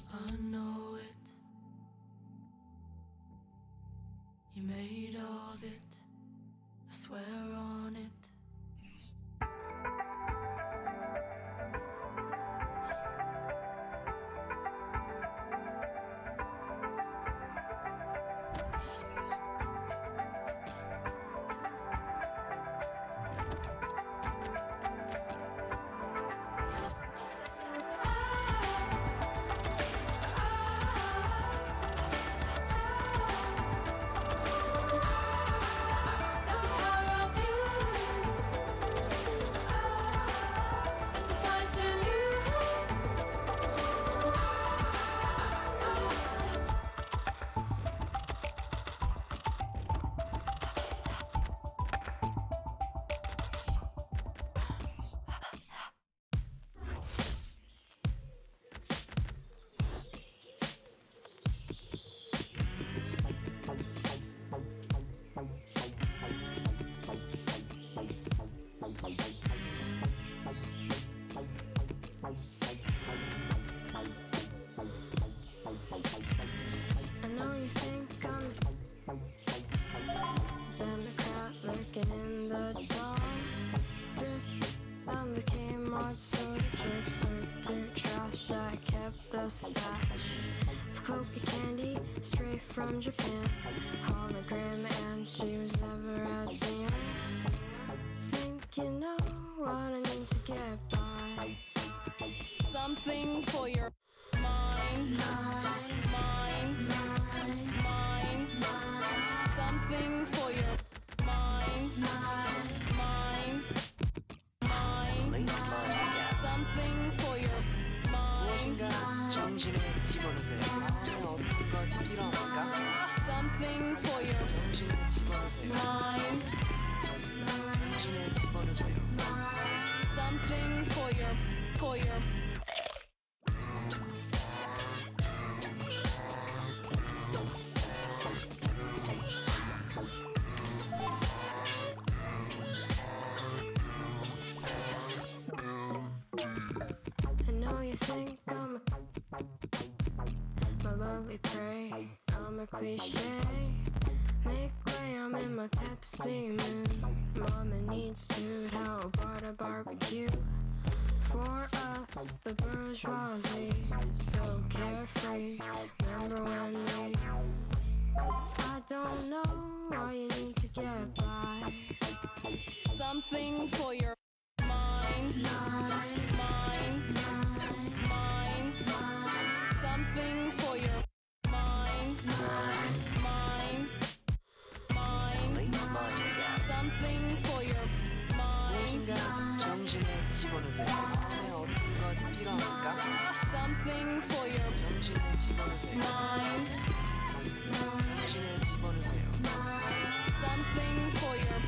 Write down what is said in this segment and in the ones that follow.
I know it. You made of it. I swear on it. I know you think I'm Democrat lurking in the dawn. This down the Kmart soda chips or dirt trash. I kept the stash of coca candy straight from Japan. Hologram and she was never as near. Think you know what I need to get by. Something for your mind, mind, mind. Something for your mind, mind, mind. Something for your mind. 무엇인가 정신에 집어넣으세요. 마음에 어떤 것이 필요합니까? Something for your 정신에 집어넣으세요. mind. 정신에 집어넣으세요. Something for your I know you think I'm my lovely prey. I'm a cliche. Make way, I'm in my Pepsi mood. Mama needs food, how about a barbecue? For us, the bourgeoisie, so carefree. Remember when we I don't know why you need to get by. something for your mind, mind, mind. Something for your mind, mind, mind. Something for your mind. 무엇인가 정신에 집어넣으세요. 마음에 어떤 것이 필요합니까? Something for your 정신에 집어넣으세요. mind. 정신에 집어넣으세요. Something for your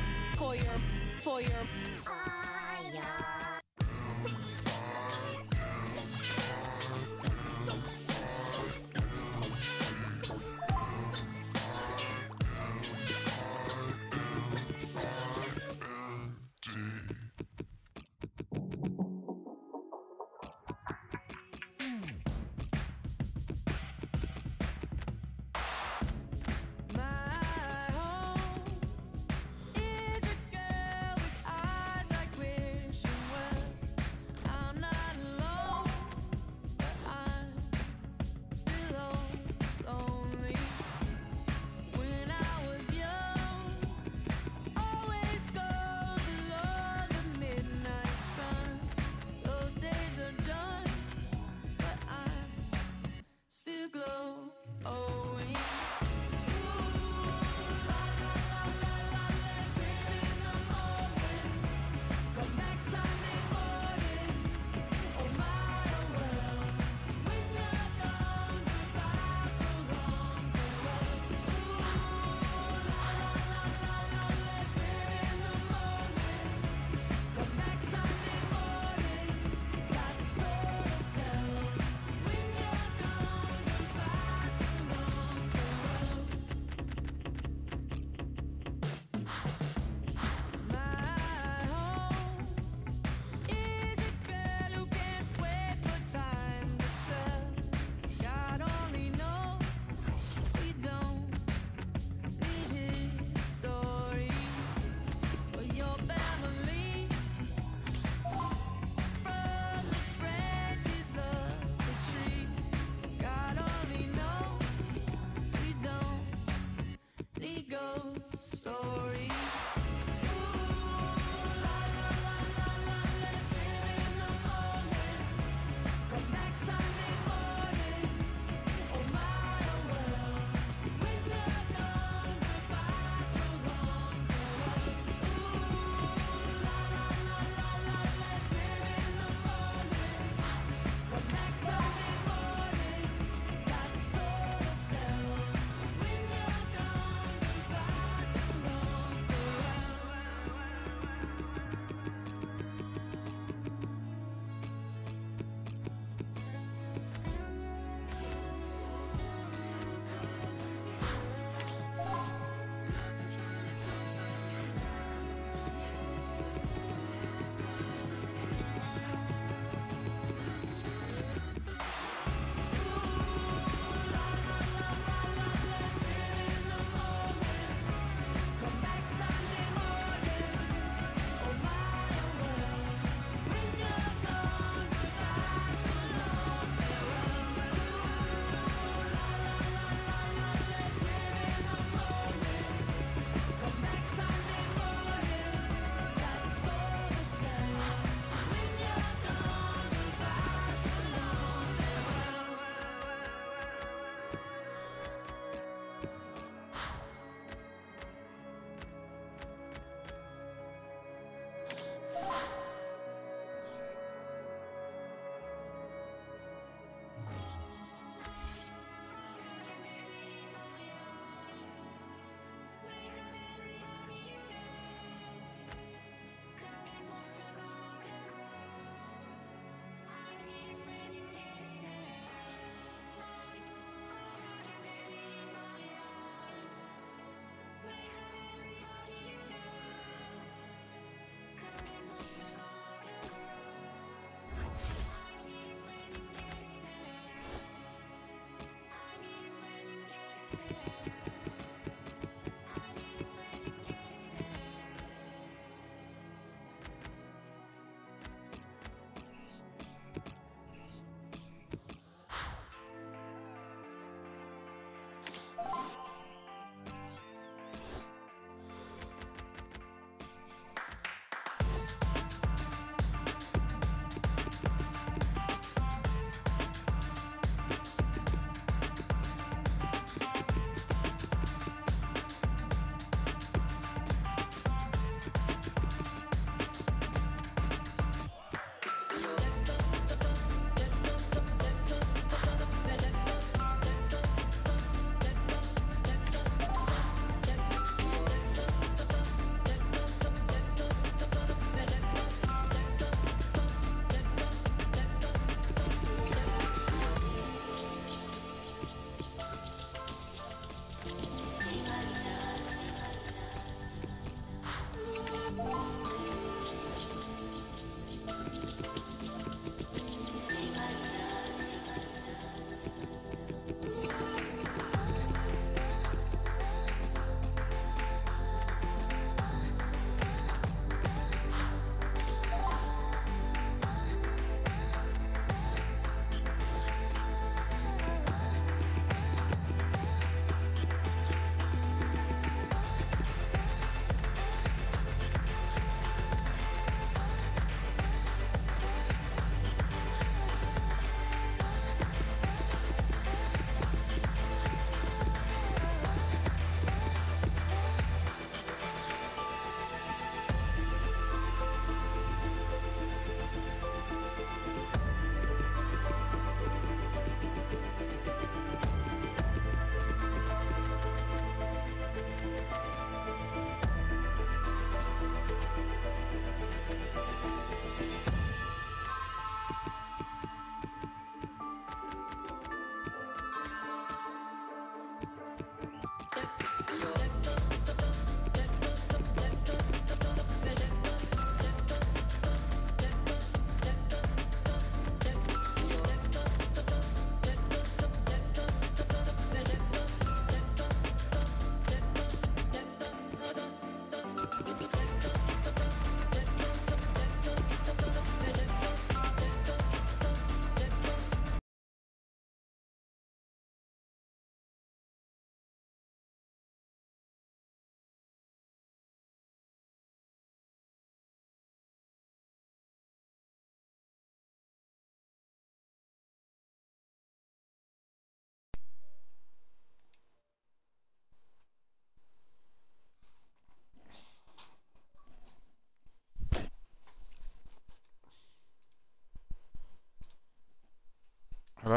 Hello?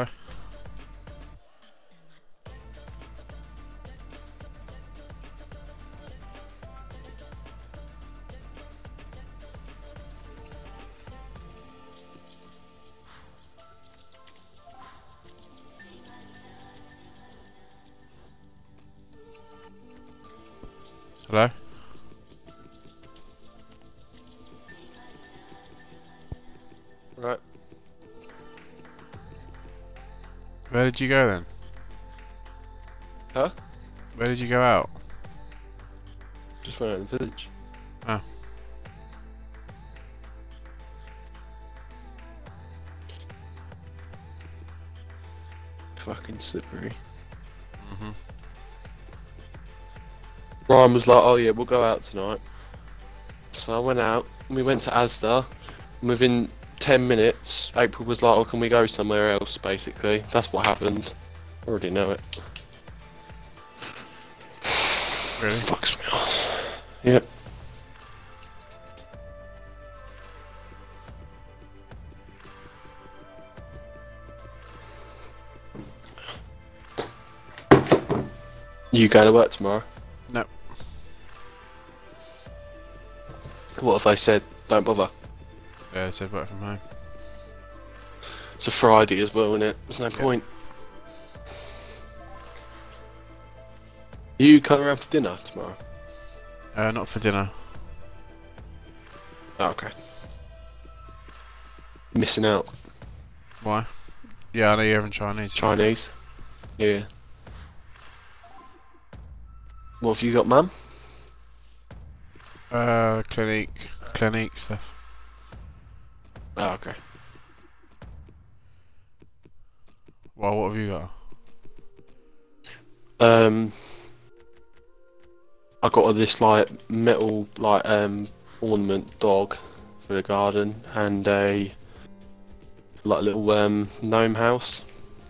Hello? Right. Where did you go then? Huh? Where did you go out? Just went out in the village. Oh. Fucking slippery. Mhm. Ryan was like, oh yeah, we'll go out tonight. So I went out, and we went to Asda, and within 10 minutes, April was like, oh, can we go somewhere else, basically. That's what happened. I already know it. Really? Fucks me off. Yep. You going to work tomorrow? No. What if they said, don't bother? Yeah, I said work from home. It's a Friday as well, isn't it? There's no point. You coming around for dinner tomorrow? Not for dinner. Oh, okay. Missing out. Why? Yeah, I know you're having Chinese. Chinese. Yeah. What have you got, mum? Clinique stuff. Oh, okay. Well, what have you got? I got this like metal like ornament dog for the garden and a like little gnome house.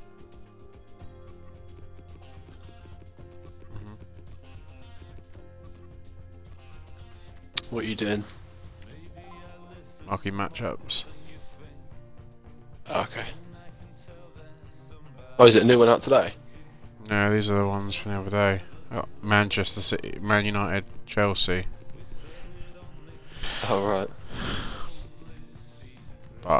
What are you doing? Marking matchups. Okay. Oh, is it a new one out today? No, these are the ones from the other day. Oh, Manchester City, Man United, Chelsea. Oh, right. But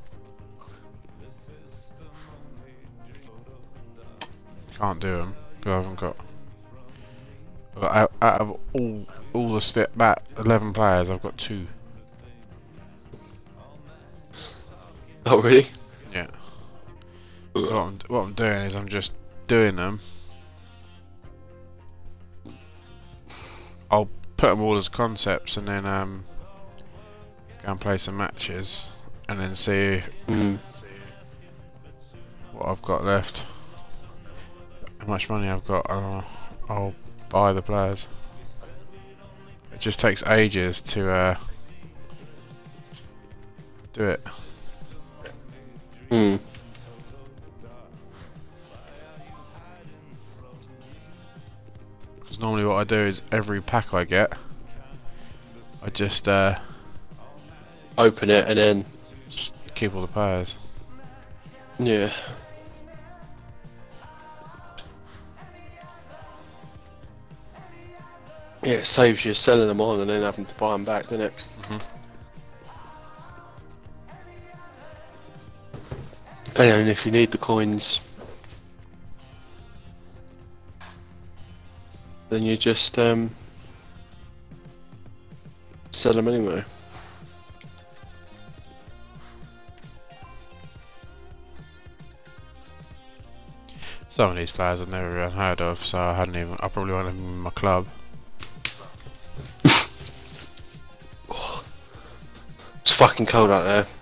can't do them because I haven't got. Out of all the that 11 players, I've got 2. Oh, really? Yeah. So what I'm doing is I'm just doing them. I'll put them all as concepts and then go and play some matches and then see what I've got left, how much money I've got. I'll buy the players. It just takes ages to do it. Because normally what I do is every pack I get, I just Open it and then just keep all the players. yeah. Yeah, it saves you selling them on and then having to buy them back, doesn't it? And if you need the coins, then you just sell them anyway. Some of these players I've never even heard of, so I probably won't have them in my club. It's fucking cold out there.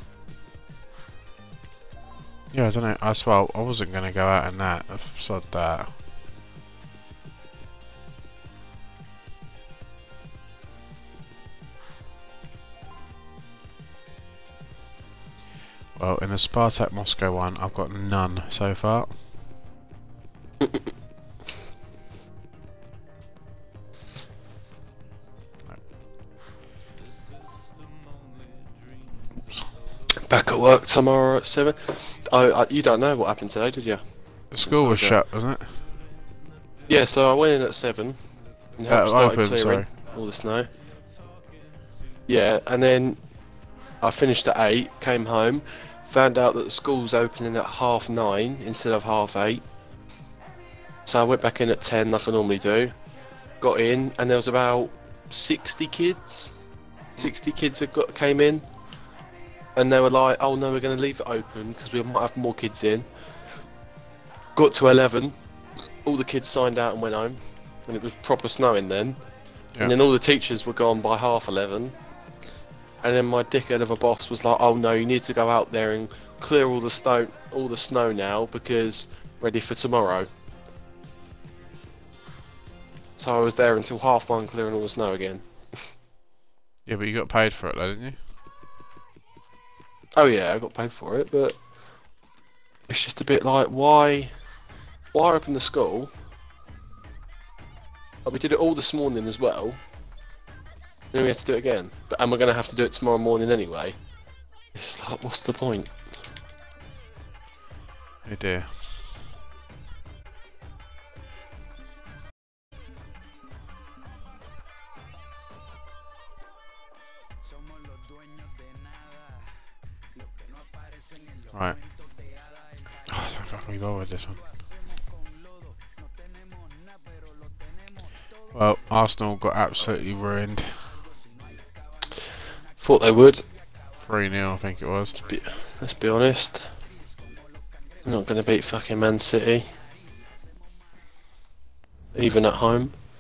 Yeah, I don't know. I swear I wasn't gonna go out in that. I've sod that. Well, in the Spartak Moscow one, I've got none so far. Back at work tomorrow at 7. You don't know what happened today, did you? The school was shut, wasn't it? Yeah, so I went in at 7 and helped started open, clearing all the snow. Yeah, and then I finished at 8, came home, found out that the school's opening at 9:30 instead of 8:30. So I went back in at 10 like I normally do. Got in and there was about 60 kids. 60 kids came in. And they were like, oh no, we're going to leave it open because we might have more kids in. Got to 11, all the kids signed out and went home. And it was proper snowing then. Yeah. And then all the teachers were gone by 11:30. And then my dickhead of a boss was like, oh no, you need to go out there and clear all the snow now because ready for tomorrow. So I was there until 1:30 clearing all the snow again. Yeah, but you got paid for it though, didn't you? Oh yeah, I got paid for it, but it's just a bit like, why open the school? Like, we did it all this morning as well, and then we have to do it again. And we're going to have to do it tomorrow morning anyway. It's like, what's the point? Oh dear. Right. Oh, I don't fucking bother with this one. Well, Arsenal got absolutely ruined. Thought they would. 3-0, I think it was. Let's be honest. We're not going to beat fucking Man City. Even at home.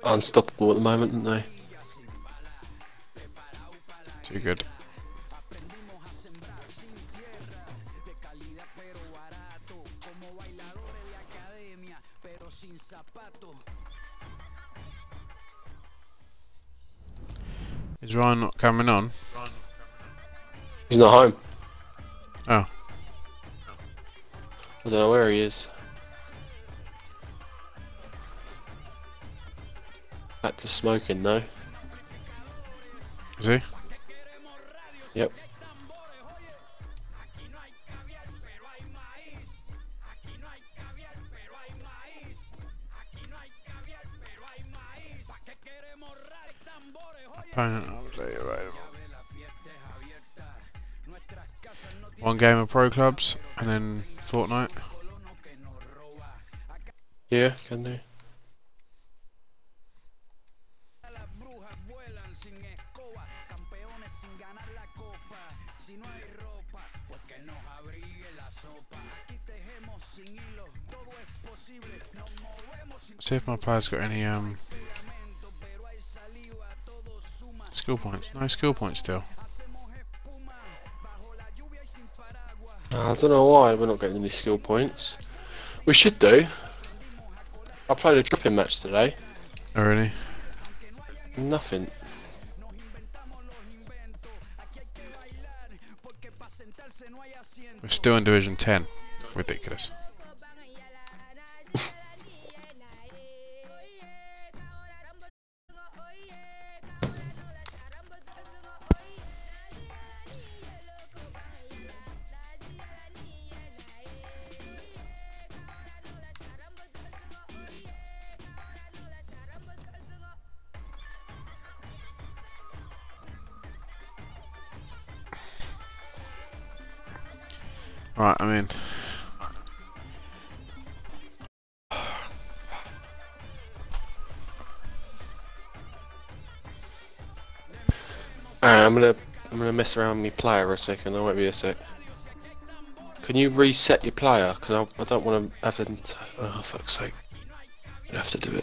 unstoppable at the moment, aren't they? Too good. Is Ryan not coming on? He's not home. Oh. I don't know where he is. Back to smoking though. Is he? Yep. Opponent update available. One game of Pro Clubs and then Fortnite. Yeah, can do. See if my player's got any skill points. No skill points still. I don't know why we're not getting any skill points. We should do. I played a dropping match today. Oh really? Nothing. We're still in Division 10. Ridiculous. Right, I mean, I'm gonna mess around with my player a second. I won't be a sec. Can you reset your player? Because I don't want to have them. Oh fuck's sake! You have to do it.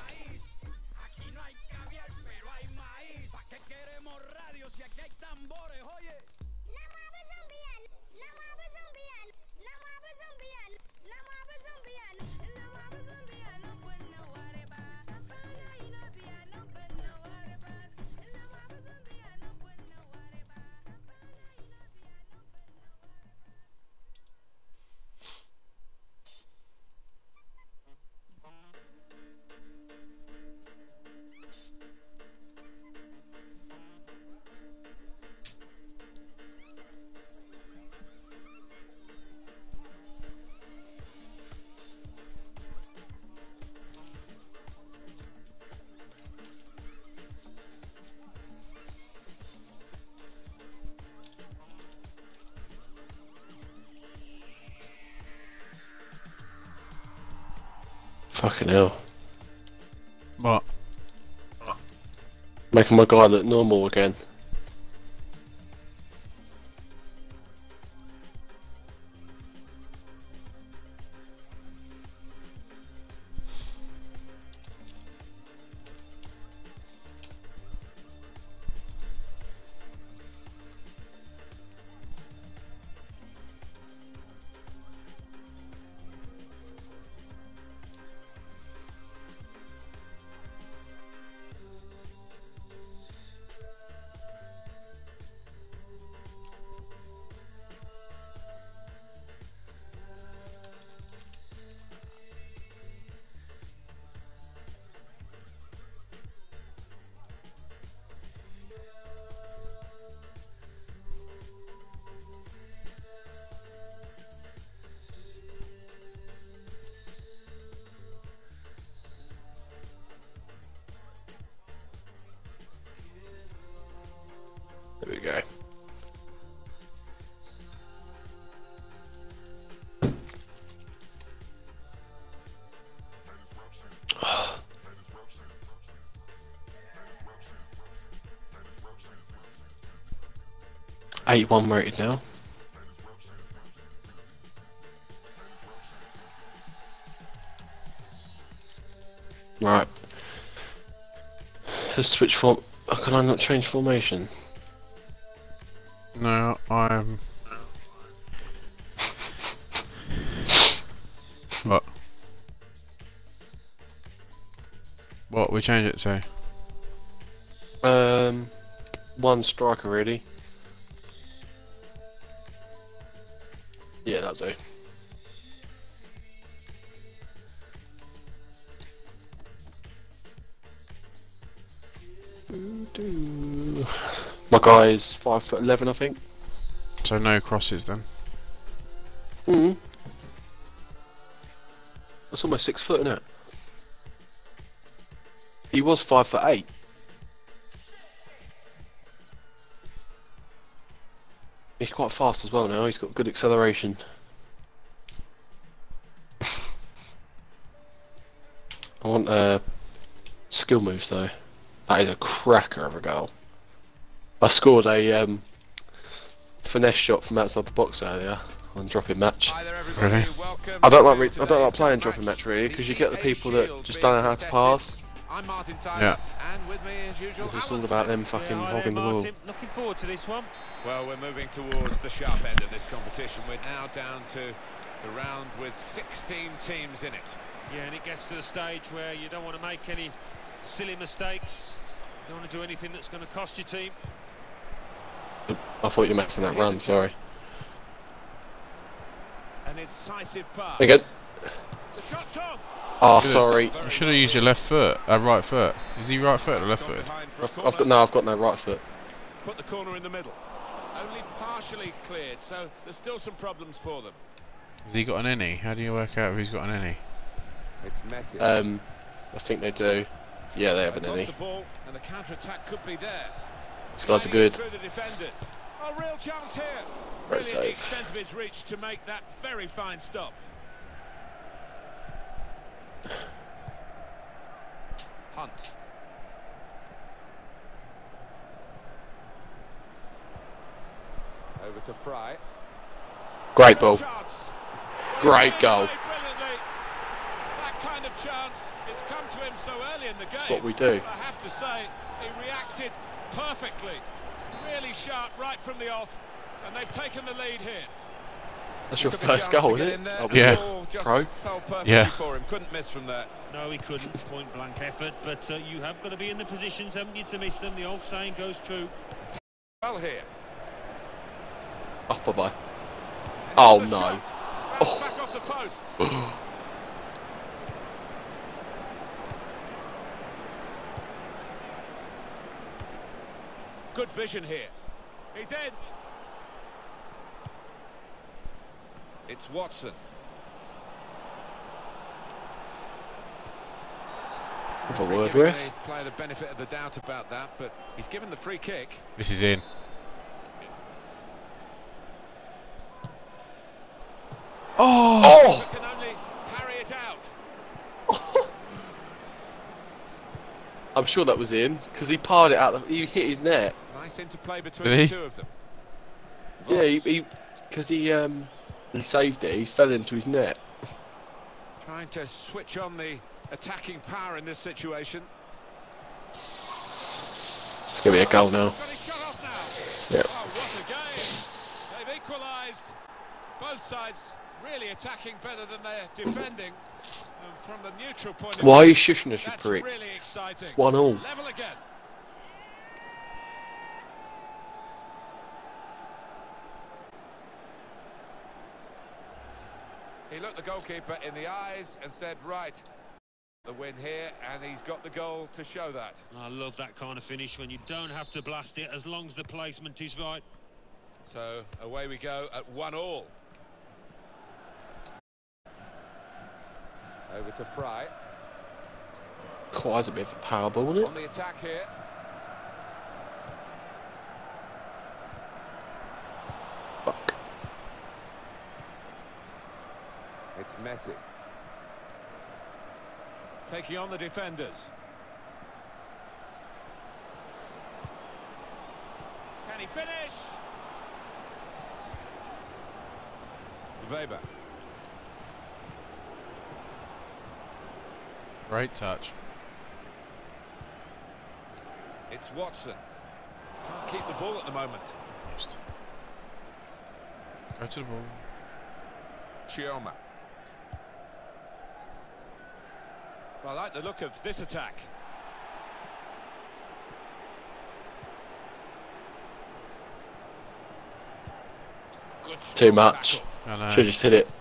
Fucking hell. what? Making my guy look normal again. There we go. Eight-1 rated now. Right. Switch form. Oh, can I not change formation? No, I'm. What? What we change it to? One striker really. Yeah, that'll do. My guy is 5'11", I think. So no crosses then. That's almost 6 foot, isn't it? He was 5'8". He's quite fast as well now. He's got good acceleration. I want skill moves though. That is a cracker of a goal. I scored a finesse shot from outside the box earlier on dropping match. Really? I don't like playing dropping match really because you get the people that just don't know how to pass. Yeah. And with me as usual, It's all about them fucking hogging the ball. Looking forward to this one. Well, we're moving towards the sharp end of this competition. We're now down to the round with 16 teams in it. Yeah, and it gets to the stage where you don't want to make any silly mistakes. You don't want to do anything that's going to cost your team. I thought you were making that run, sorry. An incisive pass. Again. The shot's on. Oh, sorry. You should have used your left foot, right foot. Is he right foot or left footed? I've got no right foot. Put the corner in the middle. Only partially cleared, so there's still some problems for them. Has he got an any? How do you work out if he's got an any? It's messy. I think they do. Yeah, they have an any. The ball and the counter-attack could be there. These guys are good. Through the defenders. A real chance here. Very Really the safe. extent of his reach to make that very fine stop. Hunt. Over to Fry. Great ball. Chance. Great goal. Brilliantly. That kind of chance has come to him so early in the game. That's what we do. I have to say, he reacted perfectly. Really sharp right from the off, and they've taken the lead here. That's your first goal, isn't it? Oh, Yeah. Pro. Yeah. For him. Couldn't miss from there. No, he couldn't. Point blank effort, but you have got to be in the positions, haven't you, to miss them? The old saying goes true. Well here. Oh, bye-bye. Oh, The no. shot. Oh. Back off the post. Good vision here. He's in. It's Watson. Have a Free word giving with. the player the benefit of the doubt about that, but he's given the free kick. This is in. Oh! Can only parry it out. I'm sure that was in because he parred it out. He hit his net. Nice interplay between Did the he? two of them. Yeah, because he saved it. He fell into his net. Trying to switch on the attacking power in this situation. It's gonna be a goal now. Got his shot off now. Yeah. Oh, what a game! They've equalised. Both sides really attacking better than they're defending. From the neutral point of Why are view, you shushing us, you that's prick? really exciting. 1-1. Level again. He looked the goalkeeper in the eyes and said, right, the win here, and he's got the goal to show that. I love that kind of finish when you don't have to blast it as long as the placement is right. So away we go at 1-1. Over to Fry. Quite a bit of a power ball, isn't it? On the attack here. Fuck. It's Messi. Taking on the defenders. Can he finish? Weber. Great touch. It's Watson. Can't keep the ball at the moment. Just go to the ball. Chioma. Well, I like the look of this attack. Good Too strong much. tackle. I know. Should just hit it.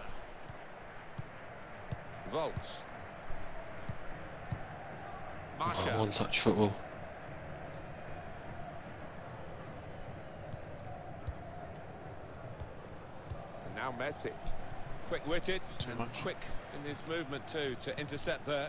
Volts. Oh, Marshall. one touch football. And now Messi. Quick-witted Too and much. quick in his movement too to intercept there.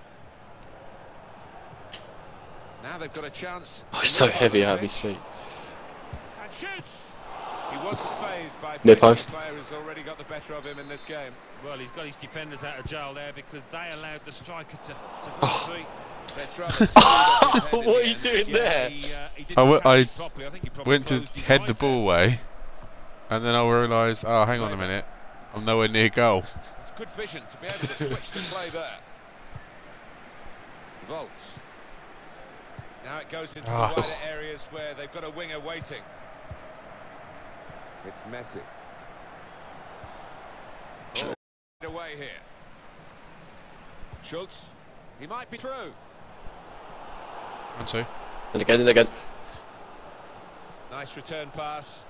Now they've got a chance. Oh, he's so heavy out of his feet. And shoots! He wasn't fazed by Near the post. player who's already got the better of him in this game. Well, he's got his defenders out of jail there because they allowed the striker to Oh. go free. Let's rather speed up his head in What the are you end. doing there? He didn't I w- catch I it properly. I think he probably Went to closed his head the eyes ball away, and then I realised, oh, hang on a minute, I'm nowhere near goal. It's good vision to be able to switch the play there. Volts. Now it goes into the wider areas where they've got a winger waiting. It's Messi. Oh, get away here. Schultz. He might be through. 1-2. And again and again. Nice return pass.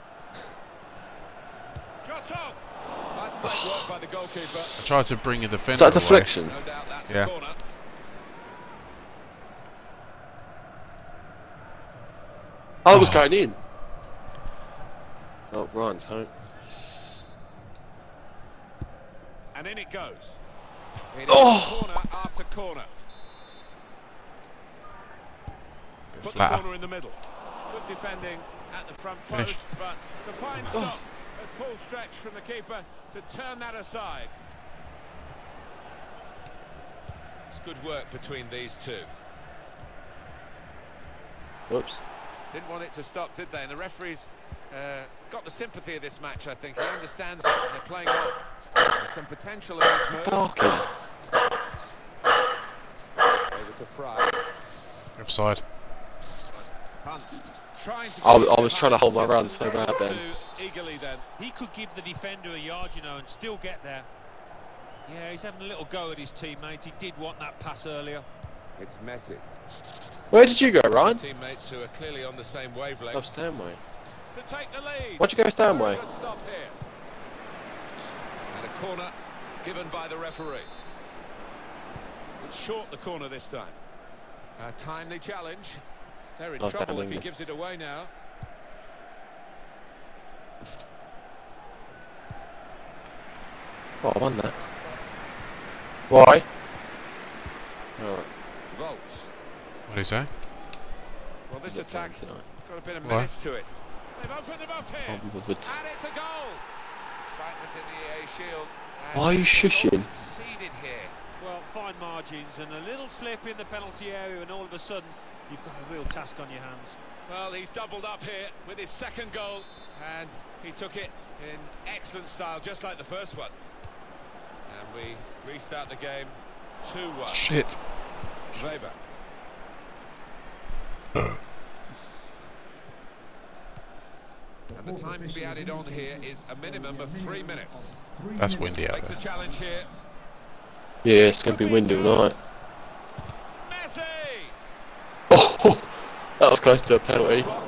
Shot on. That's great work by the goalkeeper. I tried to bring a defender Is that a away. deflection? No doubt that's Yeah. a corner. Oh, it was going in. Oh, Ryan's home. And in it goes. It is Oh! corner after corner. Bit Put the flatter. corner in the middle. Good defending at the front Finish. post, but it's a fine stop. A full stretch from the keeper to turn that aside. It's good work between these two. Whoops. Didn't want it to stop, did they? And the referees got the sympathy of this match, I think. He understands it. They're playing on. There's some potential in this move. Barking. Over to Fry. Offside. Hunt. Trying to I was trying to hold my run so bad then. Eagerly then. He could give the defender a yard, you know, and still get there. Yeah, he's having a little go at his teammate. He did want that pass earlier. It's Messi. Where did you go, Ryan? Teammates who are clearly on the same wavelength. Oh, Stanway. To take the lead. Why'd you go Stanway? Very good stop here. And a corner given by the referee. It's short the corner this time. A timely challenge. They're in Oh, trouble Stanley. if he gives it away now. Oh, I won that. Why? Alright. Volts. What do you say? Well, this Not attack playing tonight. got a bit of Why? menace to it. They've opened them up here. I'll be bothered. And it's a goal. Excitement in the EA Shield. Why are you shushing? Conceded here. Well, fine margins and a little slip in the penalty area, and all of a sudden you've got a real task on your hands. Well, he's doubled up here with his second goal, and he took it in excellent style, just like the first one. And we restart the game 2-1. Shit. Weber. And the time to be added on here is a minimum of 3 minutes. That's windy out Takes the there. challenge here. Yeah, it's going to be windy tonight. Messi! Oh, that was close to a penalty. Block.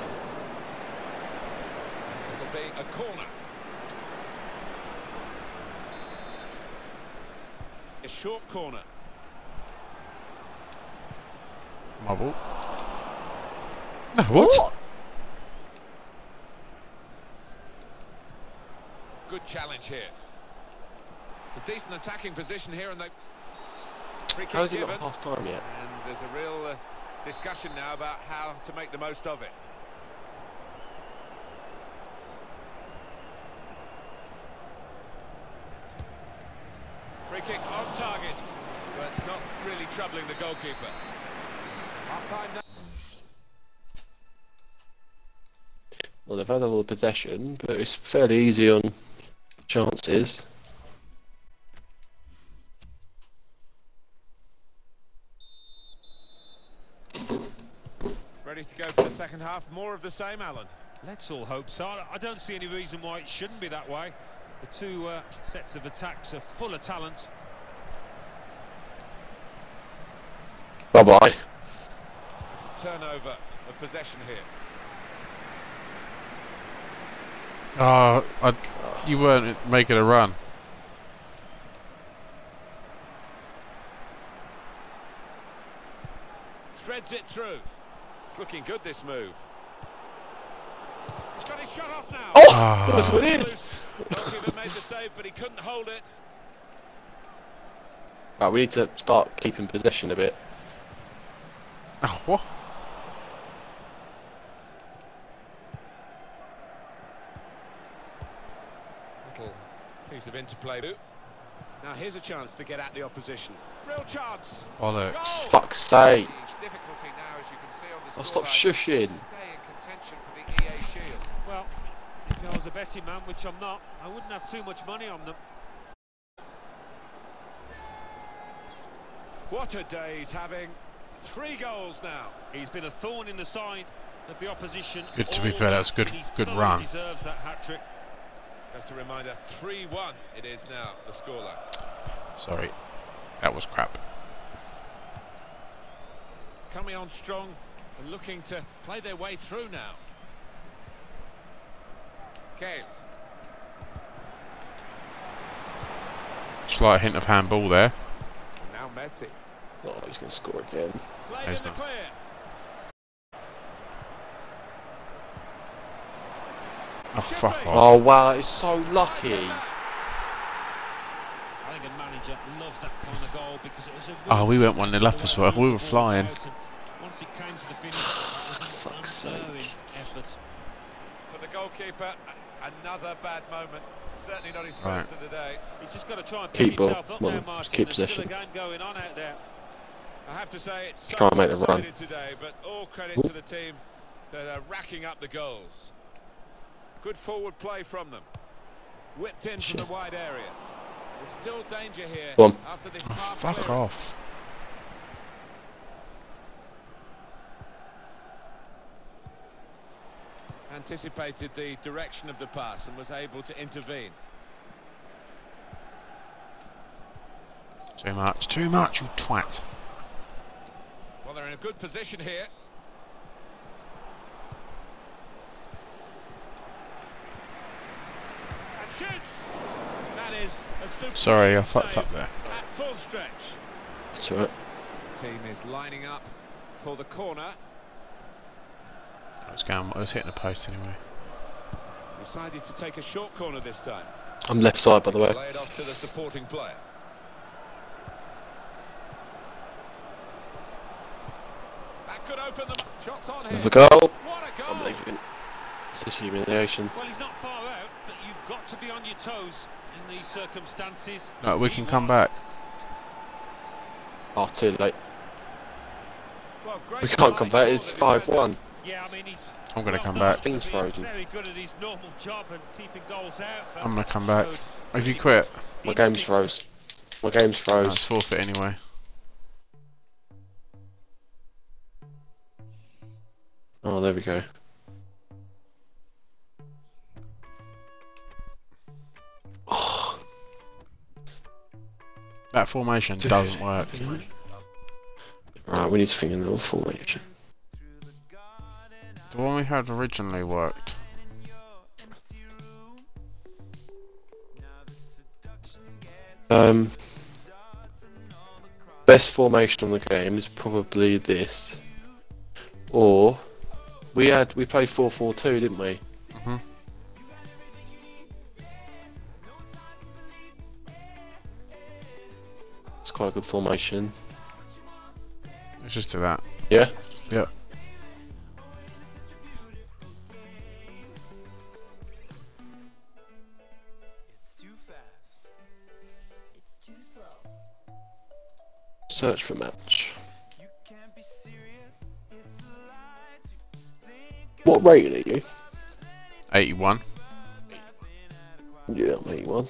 It'll be a corner. A short corner. My ball. No, what? Good challenge here. It's a decent attacking position here, and they free kick How's it given. not half time yet? And there's a real discussion now about how to make the most of it. Free kick on target, but not really troubling the goalkeeper. Half-time now. Well, they've had all the possession, but it's fairly easy on chances. second half, more of the same, Alan. Let's all hope so. I don't see any reason why it shouldn't be that way. The two sets of attacks are full of talent. Bye-bye. It's a turnover of possession here. Oh, you weren't making a run. Threads it through. It's looking good, this move. He's got his shot off now. Oh! That was weird. Goalkeeper made the save, but he couldn't hold it. Right, we need to start keeping possession a bit. Oh, what? Little piece of interplay. Now here's a chance to get at the opposition. Real chance. Bollocks. Goal! Fuck's sake. Difficulty now, as you can see on the Oh, stop scoreline. shushing. Stay in contention for the EA Shield. Well, if I was a betting man, which I'm not, I wouldn't have too much money on them. What a day he's having. 3 goals now. He's been a thorn in the side of the opposition. Good, to be all fair, that's match, good- and he good thoroughly run. Deserves that hat-trick. Just a reminder, 3-1 it is now, the scoreline. Sorry, that was crap. Coming on strong and looking to play their way through now. Kane. Slight hint of handball there. Now Messi. Oh, he's going to score again. Played He's in the not. clear. Oh, fuck off. Oh, wow, he's so lucky. I think a manager loves that kind of goal because it was a Oh, we went 1-0 up as well. We were flying. Once it came to the finish, it was an Fuck's unerring sake. effort. For the goalkeeper, another bad moment. Certainly not his Right. first of the day. He's just got to try and Keep pick ball. himself up Well, now, just Martin. keep There's still a possession. game going on out there. I have to say it's so Try and make the run. one-sided today, but all credit Ooh. to the team that are racking up the goals. Good forward play from them. Whipped in from the wide area. There's still danger here Go on. after this Oh, half fuck clearance. off. Anticipated the direction of the pass and was able to intervene. Too much, you twat. Well, they're in a good position here. And shoots! That is a super Sorry, I save fucked up there. at full stretch. That's all right. Team is lining up for the corner. I was hitting the post anyway. Decided to take a short corner this time. I'm left side, by the way. Play it off to the supporting player. That could open them. Shots on here. Have a goal. What a goal! I'm leaving. It's just humiliation. Well, he's not far out, but you've got to be on your toes in these circumstances. No, we He can come was. back. Oh, too late. Well, great We can't come back. goal It's that he had. 5-1. Yeah, I mean, he's I'm gonna well come known back. for Things being frozen. Very good at his normal job and keeping goals out. but I'm gonna come back. showed If you really quit, good My game's instincts. froze. My game's no, it's froze. forfeit anyway. Oh, there we go. That formation doesn't work. Right, we need to think another formation. The one we had originally worked. Best formation on the game is probably this. Or we played 4-4-2, didn't we? Mhm. It's quite a good formation. Let's just do that. Yeah? Yep. Search for match. What rating are you? 81. Yeah, I'm 81.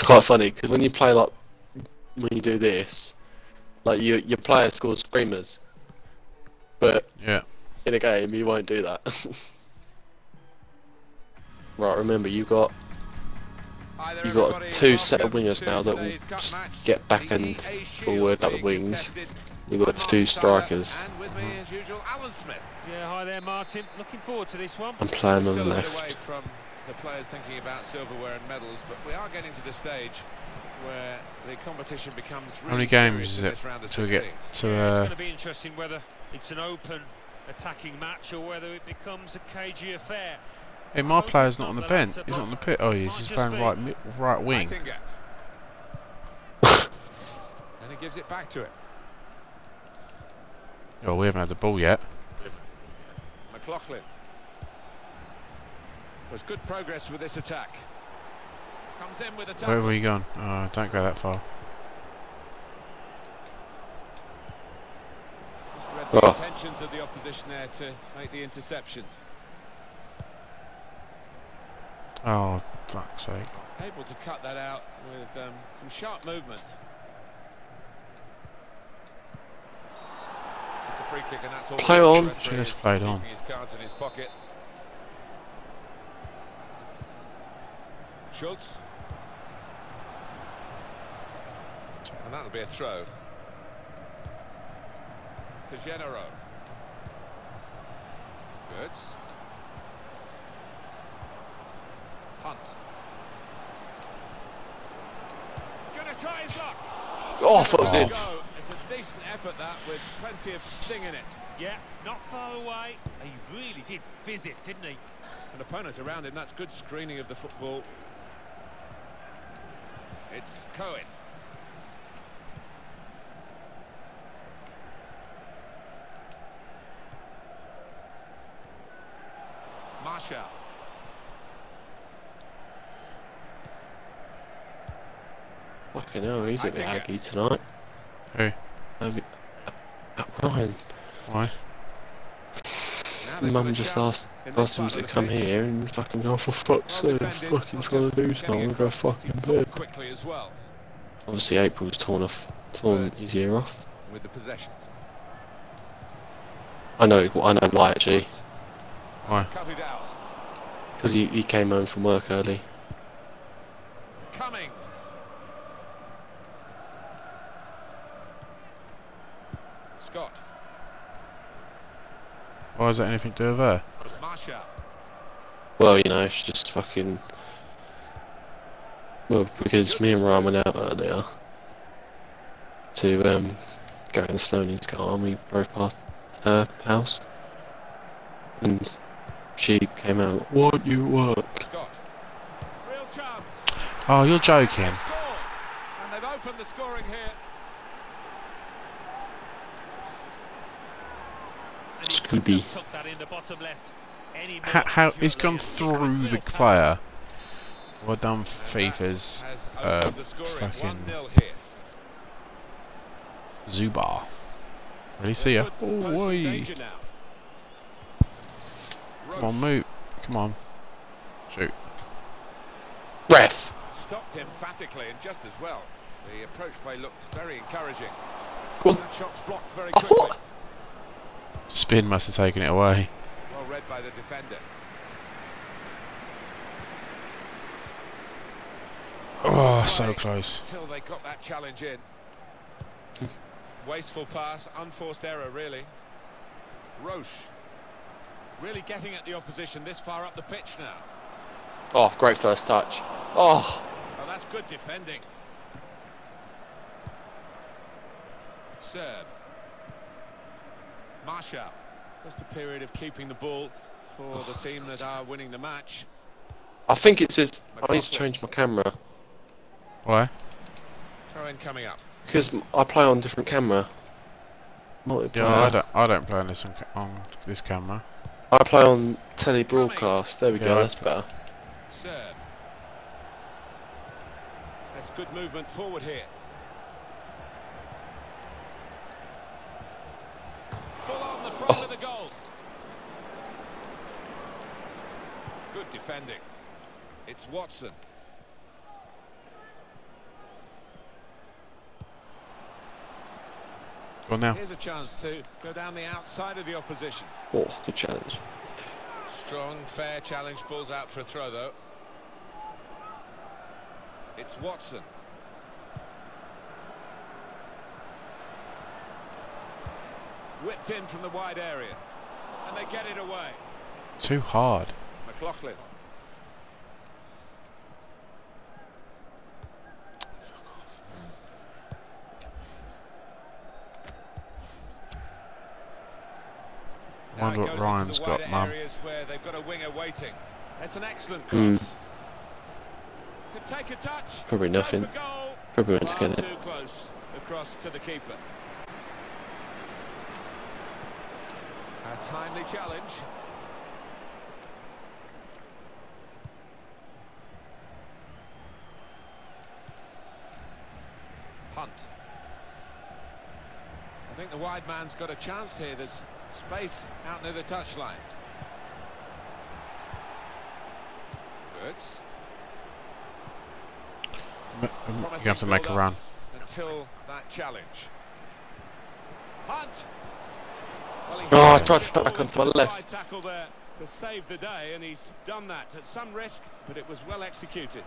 quite funny because when you play like when you do this, like your player scores screamers, but Yeah. in a game you won't do that. Right, remember you got two set of wingers now that will get back and forward up the wings. You've got two strikers. And with me as usual, Alan Smith. Yeah, hi there, Martin. Looking forward to this one. I'm playing on the Still a bit away left. from the players thinking about silverware and medals, but we are getting to the stage where the competition becomes really How many games serious is in it this round of till we get 16. to Yeah, it's going to be interesting whether it's an open attacking match or whether it becomes a cagey affair. Hey, my player's not on the bench. He's not on the pit. Oh, he is. He's playing right wing. Eitinga. And he gives it back to him. Oh, we haven't had the ball yet. McLaughlin. There's good progress with this attack. Comes in with a tackle. Where have we gone? Oh, don't go that far. Just read the intentions of the opposition there to make the interception. Oh, fuck's sake. Able to cut that out with some sharp movement. It's a free kick and that's all. Play on. Referee Should have is played on. keeping his cards in his pocket. Schultz. And that'll be a throw. To Genero. Goods. Hunt. Gonna try his luck. Oh, I thought it was in. Go. It's a decent effort that with plenty of sting in it. Yeah, not far away. He really did fizz it, didn't he? An opponent around him, that's good screening of the football. It's Cohen. Marshall. Fucking hell, he's a bit aggy tonight. Who? Ryan. Why? Mum just asked him to come here and fucking go for fuck's sake, fucking trying to do something and go fucking bed. Quickly as well Obviously April's torn his ear off. with the possession. I know why actually. Why? Cut it out. Because he came home from work early. Cummings. Scott. Why has that anything to do with her? Marshall. Well, you know, it's just fucking... Well, because me and Ryan went out earlier to go in the snow in his car and we drove past her house and she came out, "What, you work?" Scott. Real chance. Oh, you're joking. Score. And they've opened the scoring here. Scooby. Took that in the bottom left. Any How he's gone through the player. Well done, FIFA's Has opened the scoring. fucking 1-0 here. Zubar. Really see ya. Could pose some Oh, oi. danger now. Come on, move. Come on. Shoot. Ref! Stopped emphatically and just as well. The approach play looked very encouraging. Go on. That shot's blocked very quickly. Spin must have taken it away. Well read by the defender. Oh, so close. Until they got that challenge in. Wasteful pass, unforced error really. Roche. Really getting at the opposition this far up the pitch now. Oh, great first touch. Oh! Oh, that's good defending. Serb. Marshall. Just a period of keeping the ball for the team that are winning the match. I think it says... I need to change my camera. Why? Throw in coming up. Because I play on different camera. Multiplayer. Yeah, I don't play on this on this camera. I play on telly broadcast. There we go, Yeah. that's better. Serb. That's good movement forward here. Full on the front of the goal. Good defending. It's Watson. Go on now. Here's a chance to go down the outside of the opposition. Oh, good challenge. Strong, fair challenge. Ball's out for a throw, though. It's Watson. Whipped in from the wide area. And they get it away. Too hard. McLaughlin. I wonder what Ryan's got, Mum. Where they've got a winger waiting. That's an excellent cross. Could take a touch. Probably nothing. Probably won't get it. Too close across to the keeper. A timely challenge. Hunt. I think the wide man's got a chance here. There's space out near the touchline. Goods. You have to make a run. Until that challenge. Hunt. Oh, I tried to cut back onto my left. Tackle there to save the day, and he's done that at some risk, but it was well executed.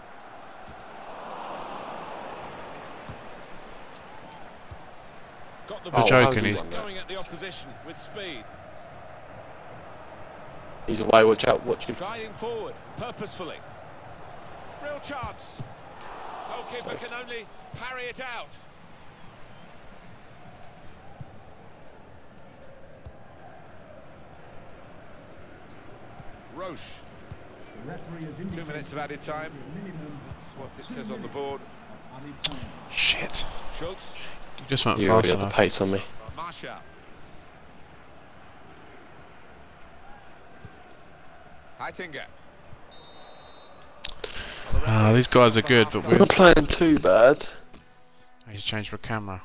Got the ball. joking, Going at the opposition with speed. He's away, watch out, watch him. Striding forward, purposefully. Real chance. Goalkeeper can only parry it out. Roche. 2 minutes of added time. That's what it says on the board. Shit. Schultz. You just went You fast already had the enough. pace on me. Marshall. Heitinger. These guys are good, but We're not playing too bad. I need to change my camera.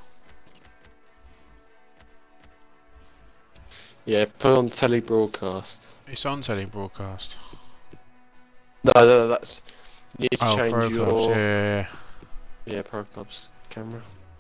Yeah, put on telly broadcast. It's on telly broadcast. No, that's... You need to Oh, change Pro your... Clubs, yeah. Yeah, Pro Clubs camera.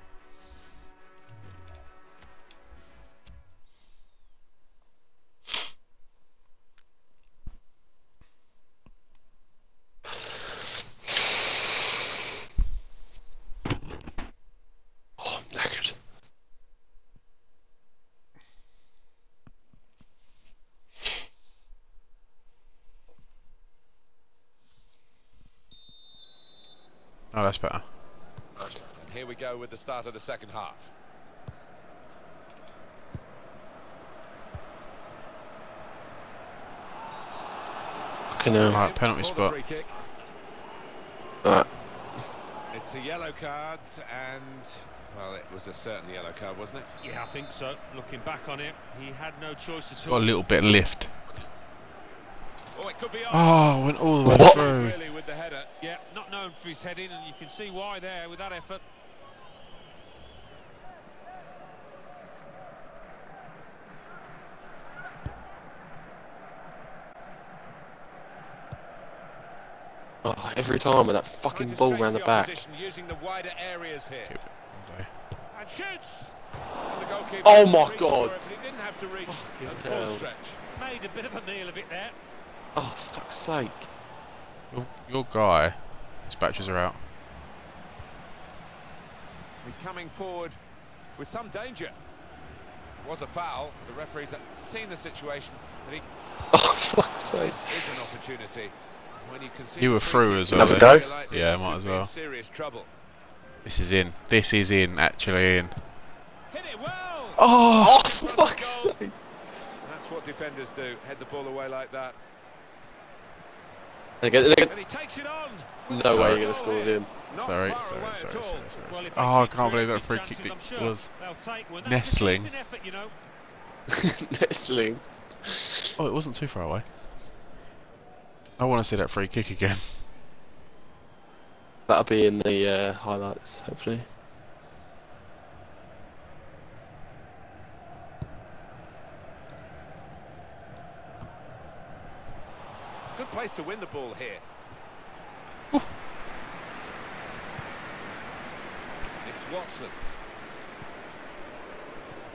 Oh, I'm knackered. Oh, that's better. And here we go with the start of the second half. Fucking hell. Right, penalty For the spot. free kick. Alright. It's a yellow card, and well, it was a certain yellow card, wasn't it? Yeah, I think so. Looking back on it, he had no choice at Got all. a little bit of lift. Oh, it could be on. Oh, went all the way What? through. Really with the header. Yeah, not known for his heading, and you can see why there with that effort. Oh, every time with that fucking ball round the back. Using the wider areas here. Keep it all day. And shoots. And the goalkeeper Oh my reached God. for it, but he didn't have to reach Fucking a full hell. stretch. Made a bit of a meal of it there. Oh, fuck's sake. Your guy, his batteries are out. He's coming forward with some danger. It was a foul. The referee's seen the situation, but he Oh, fuck's sake. this is an opportunity. When you can see You were the through free as kick, well. Have a you go? feel like this Yeah, might could as be in well. serious trouble. This is in. This is in, actually in. Hit it well. Oh! Oh, for fuck's sake. That's what defenders do. Head the ball away like that. They're And he takes it on. no way you're going to score with him. Not Sorry, far away sorry, at sorry, all. sorry. Well, if they Oh, I keep can't believe that creating free kick chances, I'm sure was they'll take one. That's nestling. a decent effort, you know. Nestling. Oh, it wasn't too far away. I want to see that free kick again. That'll be in the highlights, hopefully. Good place to win the ball here. It's Watson.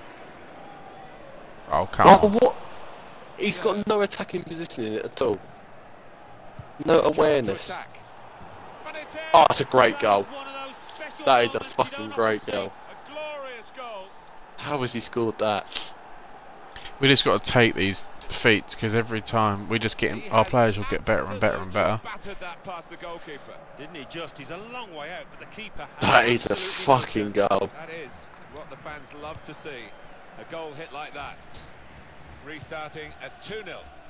Oh, come Oh, on. what? He's got no attacking position in it at all. No awareness. Oh, that's a great goal. That is a fucking great goal. How has he scored that? We just got to take these defeats because every time we just get our players will get better and better and better. Didn't he just? He's a long way out, but the keeper. That is a fucking goal. That is what the fans love to see. A goal hit like that. Restarting at 2-0.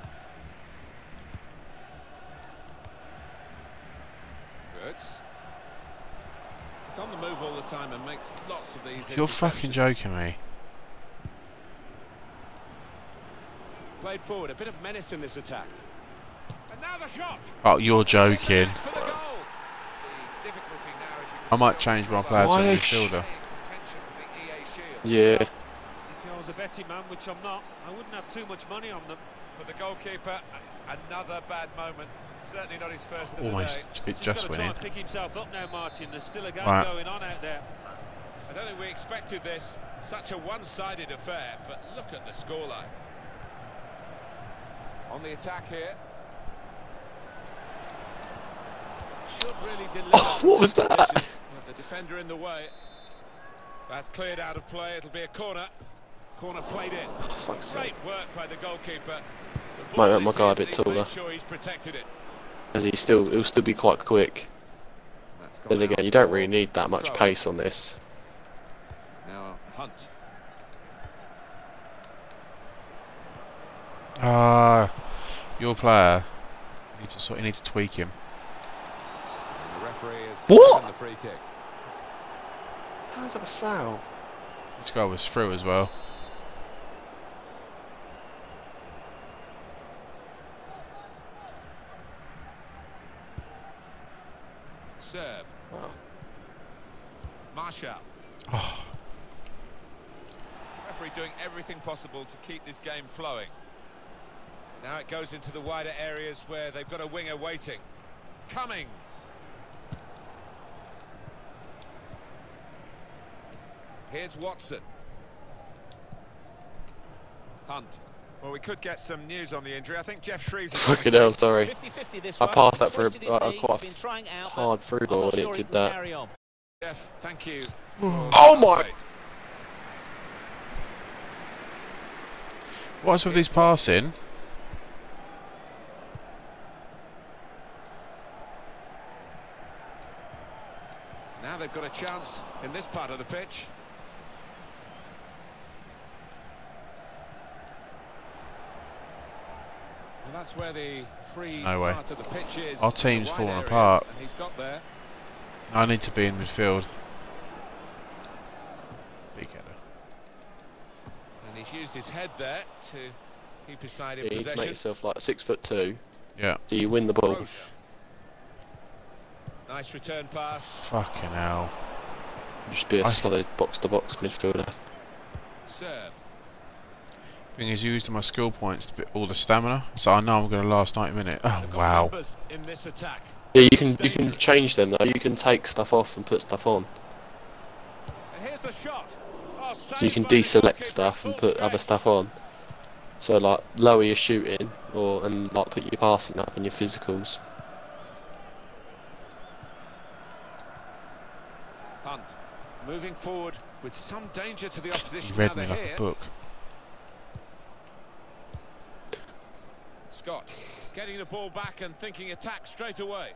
Good. He's on the move all the time and makes lots of these. You're fucking joking me. Played forward, a bit of menace in this attack. And now the shot. Oh, you're joking. For the goal. The difficulty now, as you can I might see, change my player to Why? midfielder. contention for the EA Shield. Yeah. If I was a betting man, which I'm not, I wouldn't have too much money on them. For the goalkeeper, another bad moment. Certainly not his first of Almost the day. He's just got to try winning. and pick himself up now, Martin. There's still a game Right. going on out there. I don't think we expected this. Such a one-sided affair, but look at the scoreline. On the attack here. Should really deliver. What was that? With the defender in the way. That's cleared out of play. It'll be a corner. Corner played in. Oh, fuck's sake. Great work by the goalkeeper. The Might ball make my is guy a his, bit and he's made taller. sure he's protected it. As he'll still be quite quick. That's gone Then again, out you don't for really need that much throw. pace on this. Now Hunt. Ah, your player. You need to tweak him. And the referee has What? given the free kick. How is that a foul? This guy was through as well. Serb. Oh. Marshall. Oh, Referee doing everything possible to keep this game flowing. Now it goes into the wider areas where they've got a winger waiting. Cummings. Here's Watson. Hunt. Well, we could get some news on the injury. I think Jeff Shreves is Fucking hell, sorry. 50-50 this I one. passed that for Twisted his knee, quite he's been trying out, hard but through I'm ball not and sure it he did can that. carry on. Jeff, thank you. Oh my! what's with these passing? Now they've got a chance in this part of the pitch. Well, that's where the free No way. part of the pitch is. Our the team's wide falling areas, apart. And he's got there. I need to be in midfield. Big header. And he's used his head there to keep his side in You need to possession. make yourself like 6'2", Yeah. so you win the ball. Roche. Nice return pass. Fucking hell. Just be a I- solid box-to-box midfielder. Serve. Thing is, using my skill points to bit all the stamina, so I know I'm going to last 90 minutes. Oh They've got wow. numbers in this attack. Yeah, you can change them though. You can take stuff off and put stuff on. And here's the shot. Oh, So you can deselect stuff and put other stuff on. So like lower your shooting and like put your passing up and your physicals. Hunt moving forward with some danger to the You opposition. read Now me they're like here. a book. Scott getting the ball back and thinking attack straight away.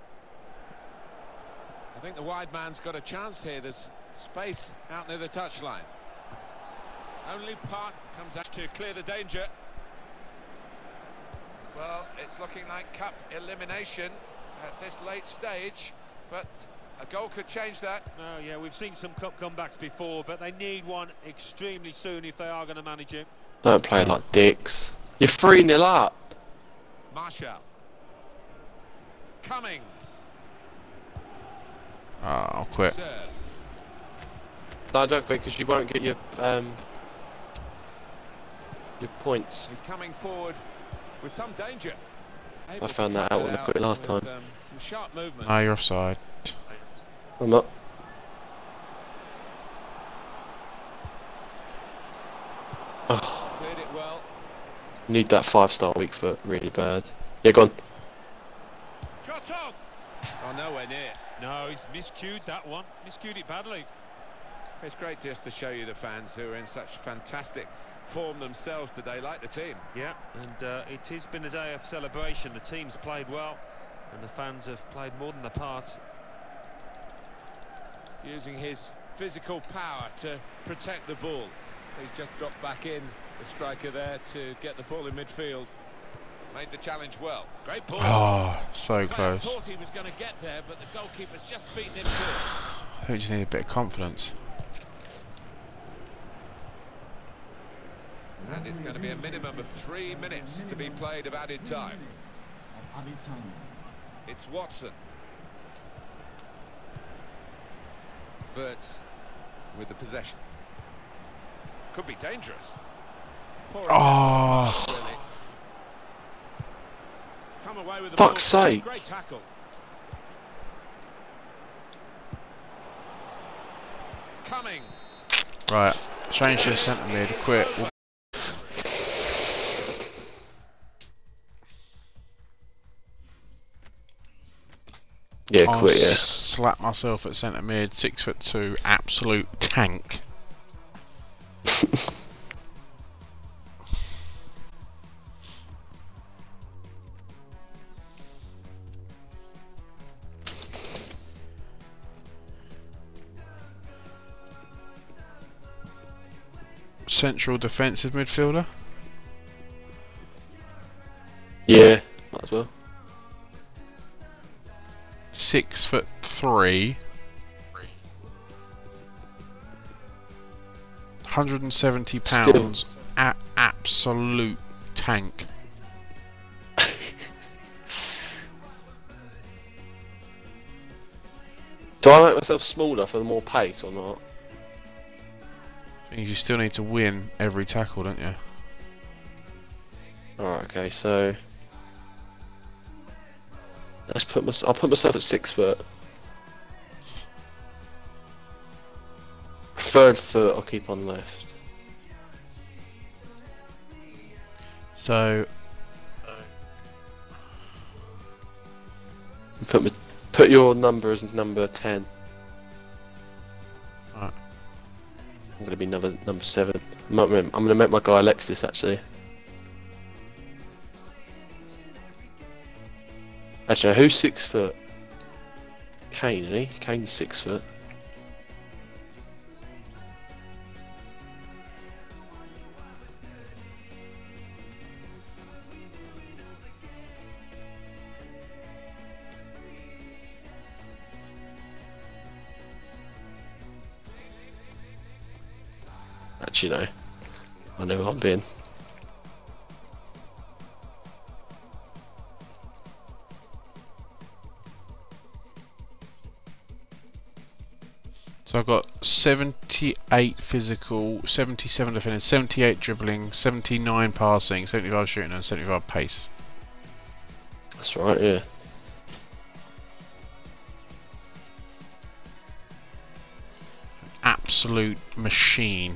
I think the wide man's got a chance here. There's space out near the touchline. Only Park comes out to clear the danger. Well, it's looking like cup elimination at this late stage, but a goal could change that. Oh yeah, we've seen some cup comebacks before, but they need one extremely soon if they are going to manage it. Don't play like dicks. You're 3-0 up. Marshall. Cummings. Ah, I'll quit. Serve. No, don't quit because you won't get your points. He's coming forward with some danger. I found that out when I quit last time. Some sharp movement. Ah, you're offside. I'm not. Oh, Cleared Need that 5-star weak foot really bad. Yeah, go on. Shot on! Oh, nowhere near. No, he's miscued that one. Miscued it badly. It's great just to show you the fans who are in such fantastic form themselves today, like the team. Yeah, and it has been a day of celebration. The team's played well, and the fans have played more than the part. Using his physical power to protect the ball. He's just dropped back in, the striker there, to get the ball in midfield. Made the challenge well. Great ball. Oh, so Player close. thought he was going to get there, but the goalkeeper's just beaten him to it. I think we just need a bit of confidence. And it's going to be a minimum of 3 minutes to be played of added time. It's Watson. Verts with the possession. Could be dangerous. Poor Oh. really. Come away with the Fuck's ball. sake. Great tackle. Coming. Right, change to centre mid, quick. Yeah, I'll quit, yeah. slap myself at centre mid, 6'2", absolute tank. Central defensive midfielder. Yeah, might as well. 6'3", 170 pounds, absolute tank. Do I make myself smaller for the more pace or not? I think you still need to win every tackle, don't you? Alright, okay, so I'll put myself at 6 foot. 3rd foot I'll keep on left. So Put your number as number 10. right. I'm gonna be number 7. I'm gonna make my guy Alexis actually. Actually, who's 6 foot? Kane, isn't he? Kane's 6 foot. Actually, no. I know what I'm being. So I've got 78 physical, 77 defending, 78 dribbling, 79 passing, 75 shooting and 75 pace. That's right, yeah. Absolute machine.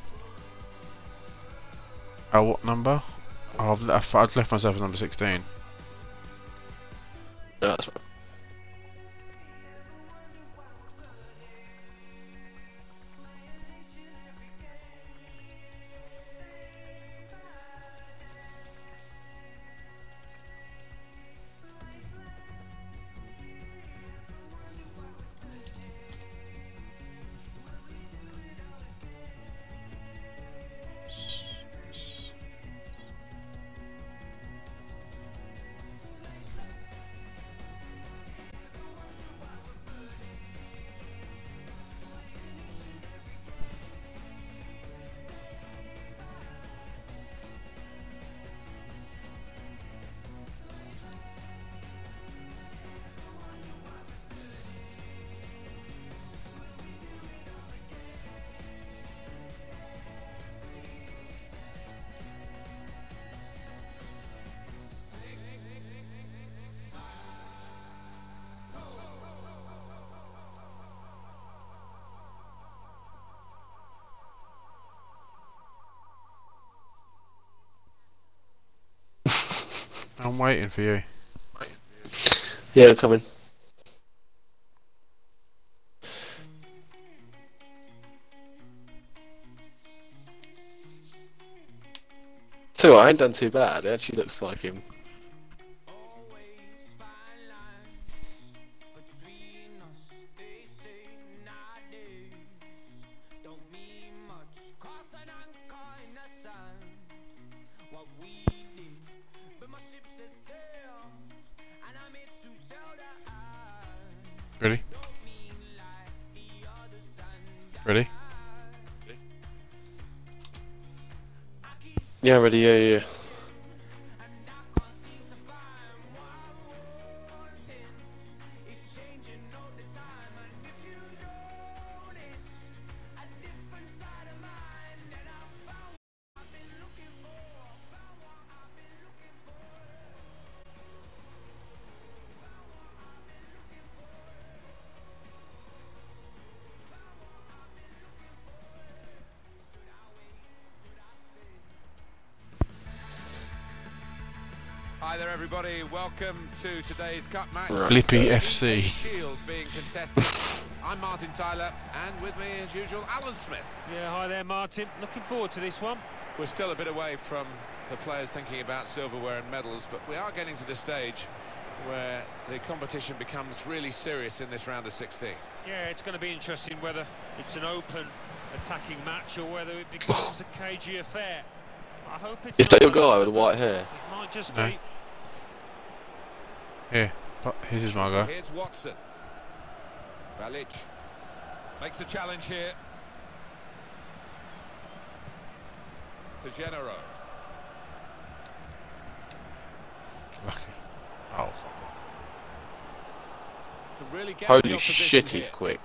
Oh, what number? Oh, I've left myself as number 16. No, that's right. I'm waiting for you. Yeah, coming. So I ain't done too bad. It actually looks like him. Ready? Ready? Yeah, ready. Yeah. Hi there, everybody. Welcome to today's cup match. Flippy FC. Shield being contested. I'm Martin Tyler, and with me, as usual, Alan Smith. Yeah, hi there, Martin. Looking forward to this one. We're still a bit away from the players thinking about silverware and medals, but we are getting to the stage where the competition becomes really serious in this round of 16. Yeah, it's going to be interesting whether it's an open attacking match or whether it becomes a cagey affair. I hope it's Is that your not guy that, with the white hair? It might just No. be. Here, here's my guy. Here's Watson. Balic makes the challenge here. To Genero. Lucky. Oh, fuck To really get the Holy opposition shit, here. he's quick.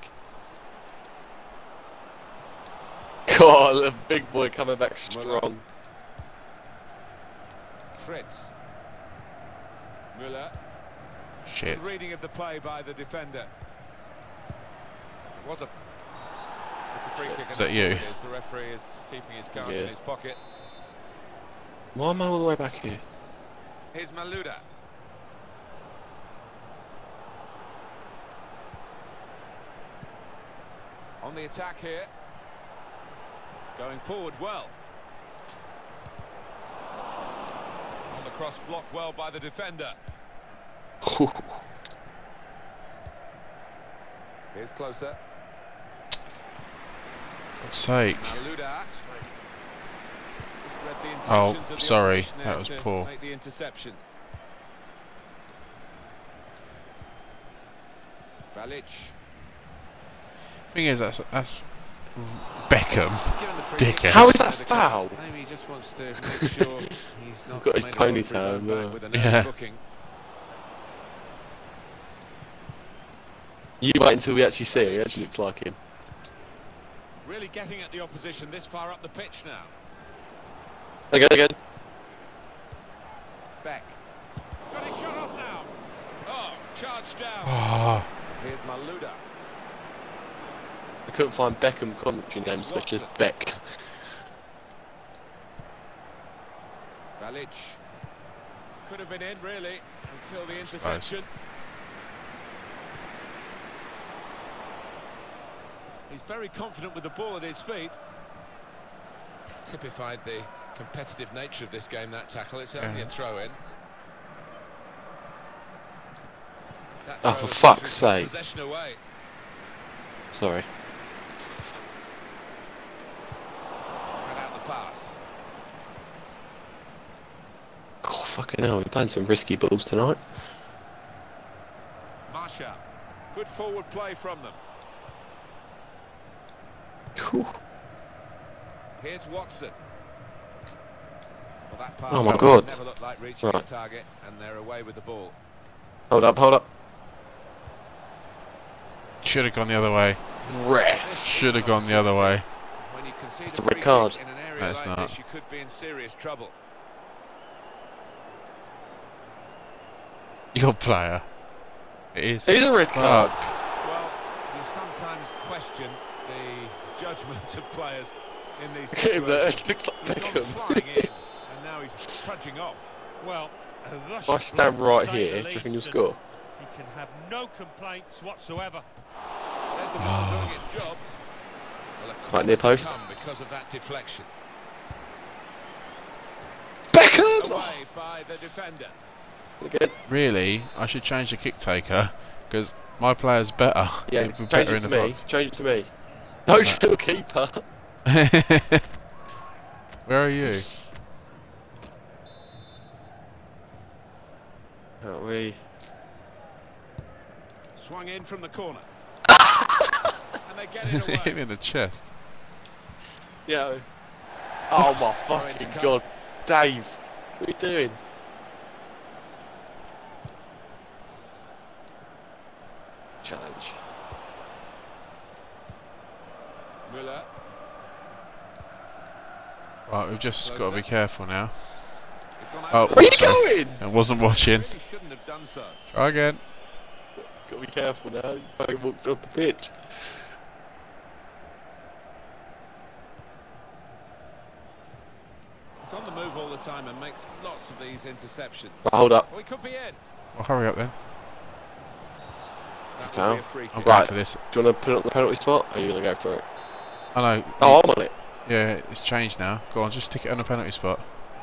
God, the big boy coming back strong. Fritz. Müller. Shit. Good reading of the play by the defender. It's a free kick. Is that you? The referee is keeping his cards Yeah. in his pocket. Why am I all the way back here? Here's Maluda. On the attack here. Going forward well. On the cross, blocked well by the defender. Here's closer. God's sake. Maluda. Just read the Oh, intentions of the sorry, opposition there that was to poor. Make the interception. Balic. Thing is, that's Beckham. Given the free Dickhead. kick, How is that the foul? Maybe he just wants to make sure he's not Got his made a run for ponytail own back there. with an Yeah. early booking. You wait until we actually see it. He actually looks like him. Really getting at the opposition this far up the pitch now. Again. Beck. He's got his shot off now. Oh, charged down. Oh, Here's Maluda. I couldn't find Beckham commentary names such as Beck. Balic. Could have been in, really, until the interception. He's very confident with the ball at his feet. Typified the competitive nature of this game, that tackle. It's only a throw-in. That Oh, throw for has fuck's taken sake. Possession away. Sorry. Cut out the pass. God, fucking hell, we're playing some risky balls tonight. Marshall. Good forward play from them. Whew. Here's Watson. Well, that pass Oh my God. never looked like reaching Right. his target, and they're away with the ball. Hold up. should have gone the other way. Ref. Should have gone the other way. When you concede It's a a red free card. kick in an area No, it's like not. this, you could be in serious trouble. Your player. It is. It is a red card. Fuck. Well, you sometimes question the judgment of players in these Look at him there, situations. it looks like He's gone Beckham. flying in, and now he's trudging off. Well, A rush If I stand to right say here, the do you reckon you'll least, score? He can have no complaints whatsoever. There's the ball doing its job. Well, a Quite near corner to post. come because of that deflection. Beckham! Away by the defender. Again. Really, I should change the kick taker because my player's better. Yeah, He'd be change better it in to the me. box. Change it to me. Don't show the keeper. Where are you? Are we? Swung in from the corner. And they get it Hit him away. in the chest. Yeah. Oh my fucking god, Dave, what are you doing? Challenge. Müller. Right, we've just got to be careful now. He's gone Oh, over Where are you sorry. going? I wasn't watching. Really shouldn't have done so. Try again. Gotta be careful now. You fucking walked off the pitch. He's on the move all the time and makes lots of these interceptions. Right, hold up. We could be in. Well, hurry up then. That Foul. will be a free I'm kick. going Right. for this. Do you want to put it on the penalty spot? Or are you gonna go for it? I know. Oh, I'm on it. Yeah, it's changed now. Go on, just stick it on the penalty spot.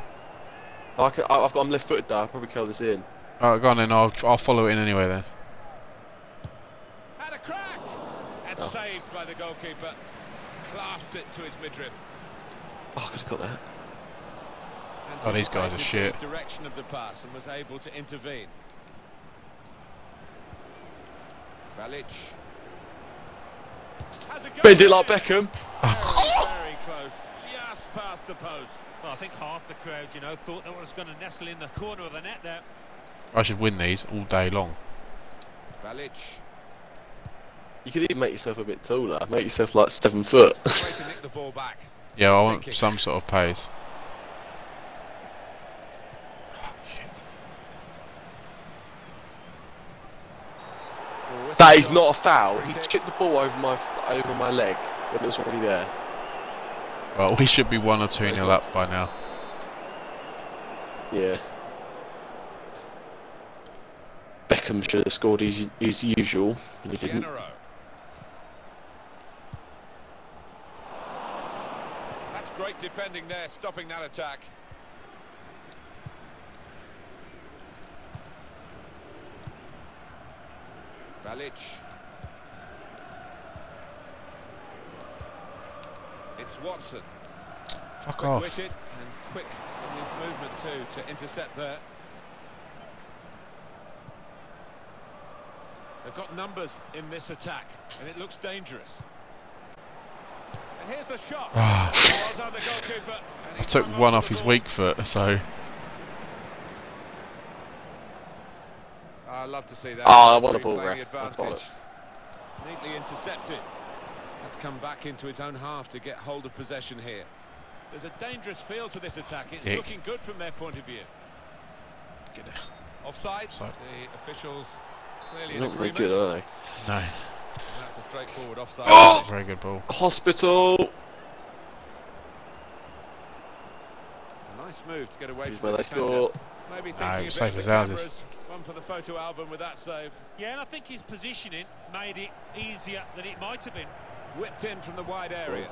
I'm left-footed though. I'll probably curl this in. Alright, go on then. I'll follow it in anyway then. Had a crack. And Oh. saved by the goalkeeper. Clasped it to his midriff. Oh, I could have got that. Oh, these guys are Anticipated shit. the direction of the pass and was able to intervene. Balic. Has a go Bend it like there. Beckham. Very close. Just past the post. Well, I think half the crowd, you know, thought that was going to nestle in the corner of the net there. I should win these all day long. Balic. You could even make yourself a bit taller. Make yourself like 7 foot. Way to nick the ball back. Yeah, I want Thinking. some sort of pace. Well, whistle That is shot. not a foul. Free He kick. chipped the ball over my leg when it was already there. Well, we should be 1 or 2-0 up by now. Yeah. Beckham should have scored his usual, and he didn't. Genero. That's great defending there, stopping that attack. Balic. It's Watson. Fuck off. Quick-witted and quick in his movement too to intercept there. They've got numbers in this attack, and it looks dangerous. And here's the shot. Ah. Well done, the goalkeeper. And I he's took hung one onto off the his ball. weak foot, so... I love to see that. Oh, I want a He's ball playing ref. the That's advantage. bollocks. Neatly intercepted. Had to come back into his own half to get hold of possession here. There's a dangerous feel to this attack. It's Dick. looking good from their point of view. Get it. Offside. Offside. The officials clearly in Not very agreement. good, are they? No. And that's a straightforward offside. Oh! Very good ball. Hospital! A nice move to get away This is from where the they defender. score. Maybe No, thinking a bit safe of the as houses. cameras. One for the photo album with that save. Yeah, and I think his positioning made it easier than it might have been. Whipped in from the wide area.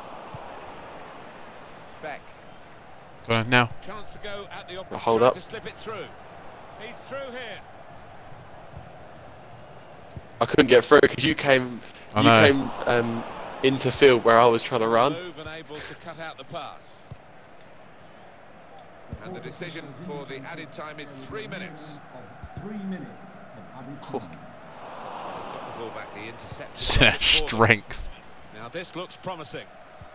Beck. Go on, now. Chance to go at the opposite. Hold trying up. to slip it through. He's through here. I couldn't get through because you came I know. into field where I was trying to run. Move and able to cut out the pass. And the decision for the added time is 3 minutes. 3 minutes of added Cool. time. Got the ball back, the intercept. is Just got that it for them. strength. Now this looks promising.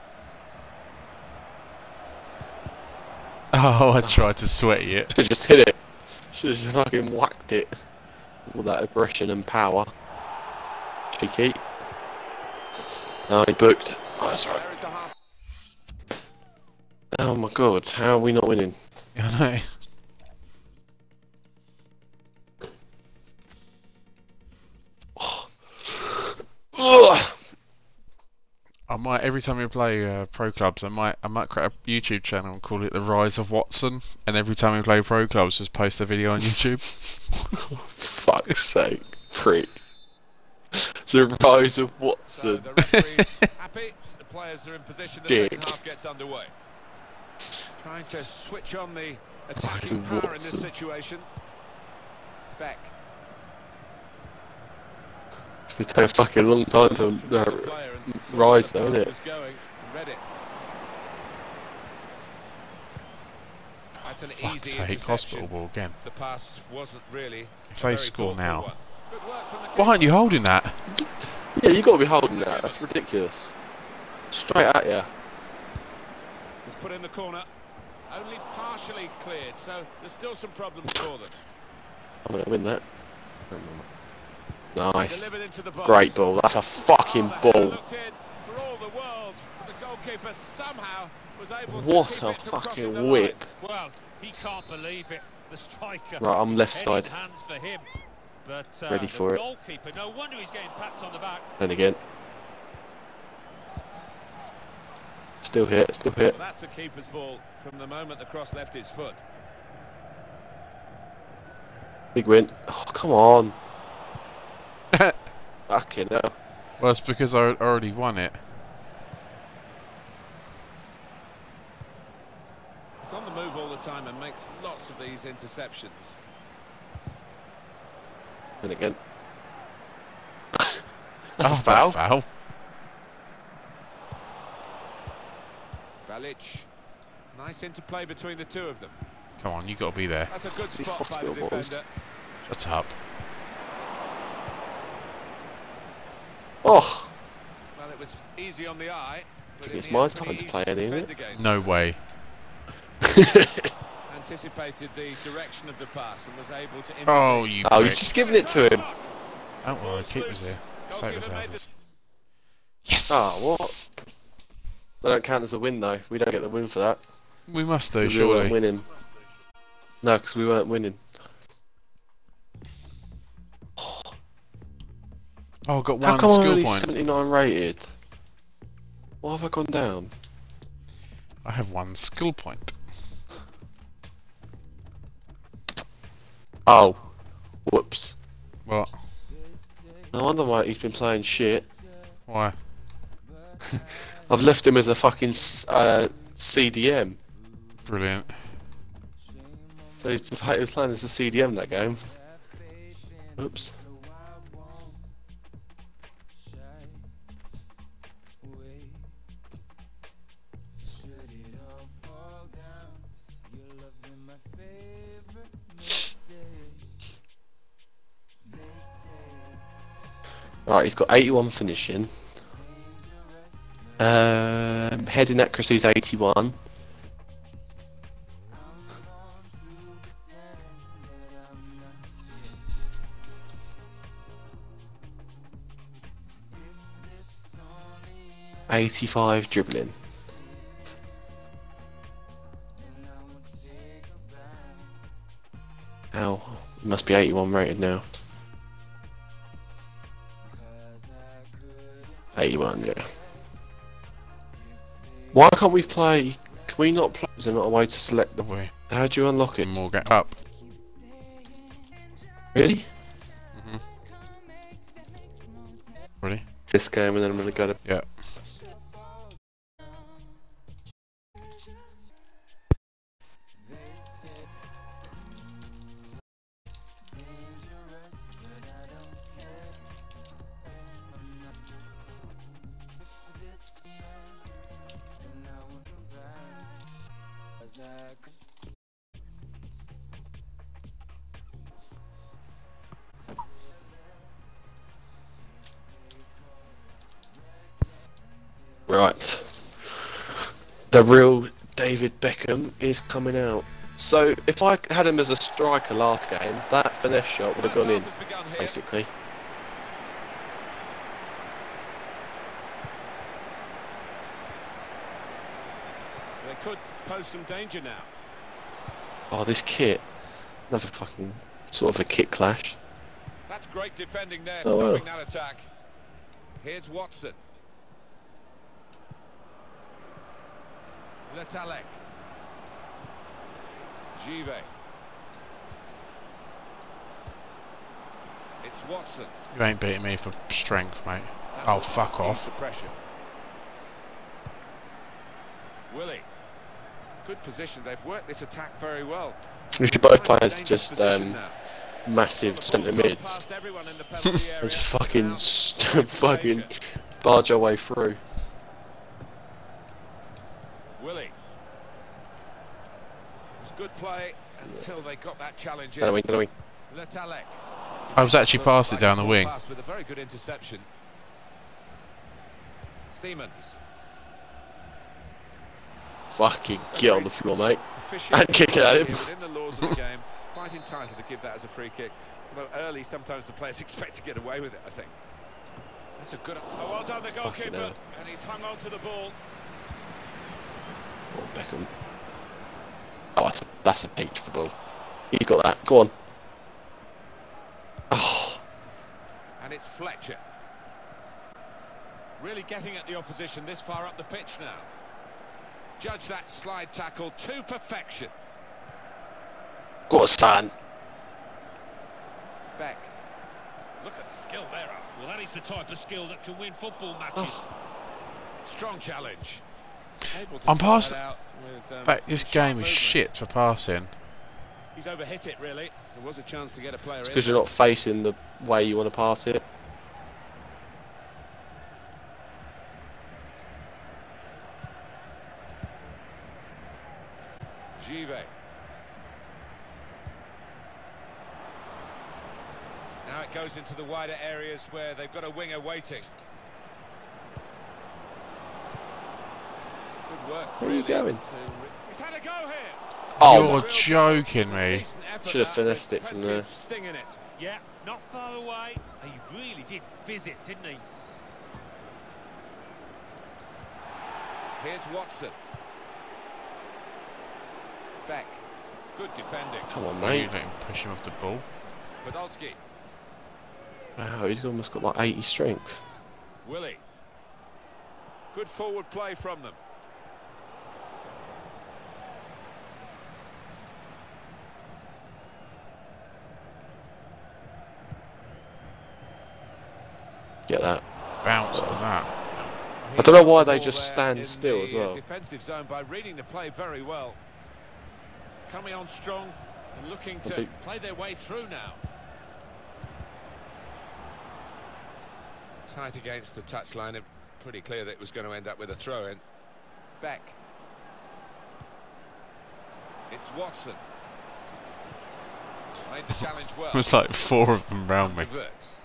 Oh, I tried to sweaty it. Should have just hit it. Should have just fucking whacked it. All that aggression and power. Cheeky. No, he booked. Oh, that's right. There is the half. Oh my god, how are we not winning? I know. Ugh. I might every time we play pro clubs, I might create a YouTube channel and call it the Rise of Watson, and every time we play pro clubs, just post the video on YouTube. Fuck's sake, prick. The Rise of Watson. So the referee's happy. The players are in position. The Dick. second half gets underway. Trying to switch on the Rise attacking of power in Watson. this situation. Beck. It's going to take a fucking long time to rise though, isn't it? Was going, read it. That's an Fuck's easy sake, interception. hospital ball again. The pass wasn't really. If a they very score thoughtful now. one. Good work from the Why aren't you holding that? Yeah, you got to be holding that. That's ridiculous. Straight at you. It's put in the corner. Only partially cleared, so there's still some problems for them. I'm going to win that. Nice. Delivered into the box. Great ball. That's a fucking Oh, the header ball. looked in for all the world, but the goalkeeper somehow was able What to keep a it from crossing fucking the line. whip. Well, he can't believe it. The striker. Right, I'm left heading side. hands for him. But Ready for the it. goalkeeper, no wonder he's getting pats on the back. Then again. Still hit, still hit. Well, that's the keeper's ball from the moment the cross left his foot. Big win. Oh, come on. Fucking hell. Well, it's because I already won it. He's on the move all the time and makes lots of these interceptions. Then again. That's Oh, a foul. Foul. Balic. Nice interplay between the two of them. Come on, you got to be there. That's a good These spot by the hospital balls. defender. Shut up. Oh, Well, it was easy on the eye. But it's in the my end, time pretty to easy play, isn't defend it? against. No way. Anticipated the direction of the pass and was able to intervene. Oh, you oh, you're prick. just giving it to him. Don't worry, keeper's here. Save Goalkeeper us made houses. Yes! Oh, what? They don't count as a win though. We don't get the win for that. We must do, 'Cause we weren't surely. winning. No, because we weren't winning. Oh, I got How one come I'm skill only point. 79 rated? Why have I gone down? I have one skill point. Oh, whoops. What? No wonder why he's been playing shit. Why? I've left him as a fucking CDM. Brilliant. So he was playing as a CDM that game. Oops. Alright, he's got 81 finishing. Heading accuracy is 81. .85 dribbling. Ow, he must be 81 rated now. 81, yeah. Why can't we play? Can we not play? Is there not a way to select the way? How do you unlock it? More get up. Really? Mhm. Ready? This game, and then I'm gonna go to. Yeah. Right. The real David Beckham is coming out. So if I had him as a striker last game, that finesse shot would have gone in, Has begun here. basically. They could pose some danger now. Oh, this kit. Another fucking sort of a kit clash. That's great defending there, Oh, stopping well. that attack. Here's Watson. Letalek. Give. It's Watson. You ain't beating me for strength, mate. That Oh, will fuck ease off. the pressure. Willie. Good position. They've worked this attack very well. We should both players Dangerous just position now. massive centre mids Past everyone in the penalty area. and just fucking Now, fucking barge our way through. Willie. It was good play until they got that challenge in. Get away. Letalek. I was actually past it down the wing. Pass with a very good interception. Siemens. Fucking get on the floor, mate. And kick it at him. Within the laws of the game, quite entitled to give that as a free kick. Although early, sometimes the players expect to get away with it, I think. That's a good... Oh, well done, the goalkeeper. hell. And he's hung on to the ball. Oh, Beckham. Oh, that's a beautiful ball. He's got that. Go on. Oh, And it's Fletcher. Really getting at the opposition this far up the pitch now. Judge that slide tackle to perfection. go on, son. Beck. Look at the skill there. Well, that is the type of skill that can win football matches. Oh. Strong challenge. Able to I'm clear past. that out with, But this sharp game is movement. shit for passing. He's overhit it, really. There was a chance to get a player in. Because you're not facing the way you want to pass it. Give. Now it goes into the wider areas where they've got a winger waiting. Good work. Where are you really, going? He's had a go here. Oh, You're joking me. Decent effort, Should have that, finessed with it from plenty there. of sting in it. Yeah, not far away. He really did fizz it, didn't he? Here's Watson. Beck. Good defending. Come on, You mate. let him push him off the ball. Podolski. Wow, he's almost got like 80 strength. Willie. Good forward play from them. Get that. Bounce on that. I don't know why they Ball just there stand in still the, as well. Defensive zone by reading the play very well. Coming on strong and looking to two. play their way through now. Tight against the touchline, and pretty clear that it was going to end up with a throw-in. Beck. It's Watson. Made the challenge well. There's like 4 of them round me. Diverts.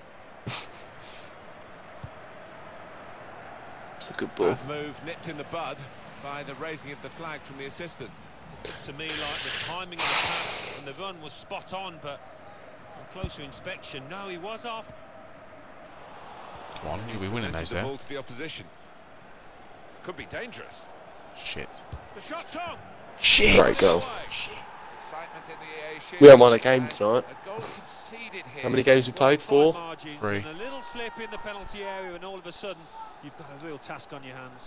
It's a good ball. That move nipped in the bud by the raising of the flag from the assistant. To me, like the timing of the pass and the run was spot on, but on closer inspection, no, he was off. Come on, you'll He's be winning presented those the there. ball to the opposition. Could be dangerous. Shit. The shot's on. Shit! Great goal. Excitement in the EA shield. We haven't won a game tonight. A goal conceded here. How many games we played? 4? Margins 3. and a little slip in the penalty area, and all of a sudden, you've got a real task on your hands.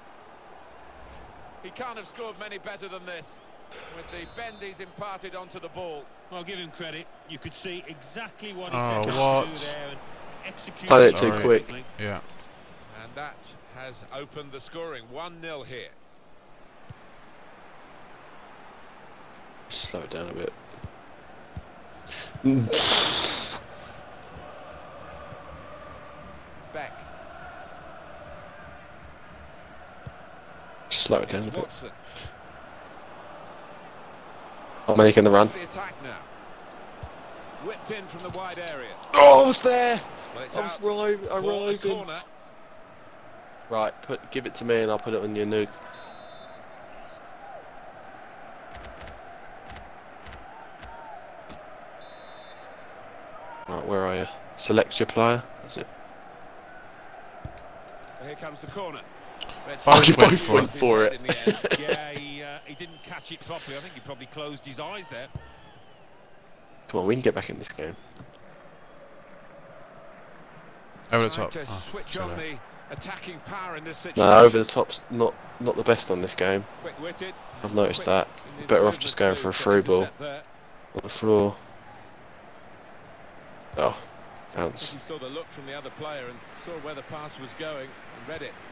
He can't have scored many better than this, with the bend he's imparted onto the ball. Well, give him credit. You could see exactly what he Oh, set out to what? do there and execute Played it too Sorry. quick. Yeah. And that has opened the scoring. 1-0 here. Slow it down a bit. Beck. Slow it down a Here's bit. Watson. I'm making the run. The attack now. Whipped in from the wide area. Oh, I was there! Well, it's I was out arriving. for the arriving. corner. Right, give it to me and I'll put it on your nuke. Right, where are you? Select your player. That's it. Here comes the corner. Oh, you went both for went for it. Yeah, he didn't catch it properly. I think he probably closed his eyes there. Come on, we can get back in this game. Over the Trying top. to Oh, switch sorry. on the attacking power in this situation. No, over the top's not the best on this game. Quick-witted. I've noticed that. in his Better off movement just going to for a get through ball intercept there. on the floor. Oh, I think bounce. he saw the look from the other player and saw where the pass was going and read it.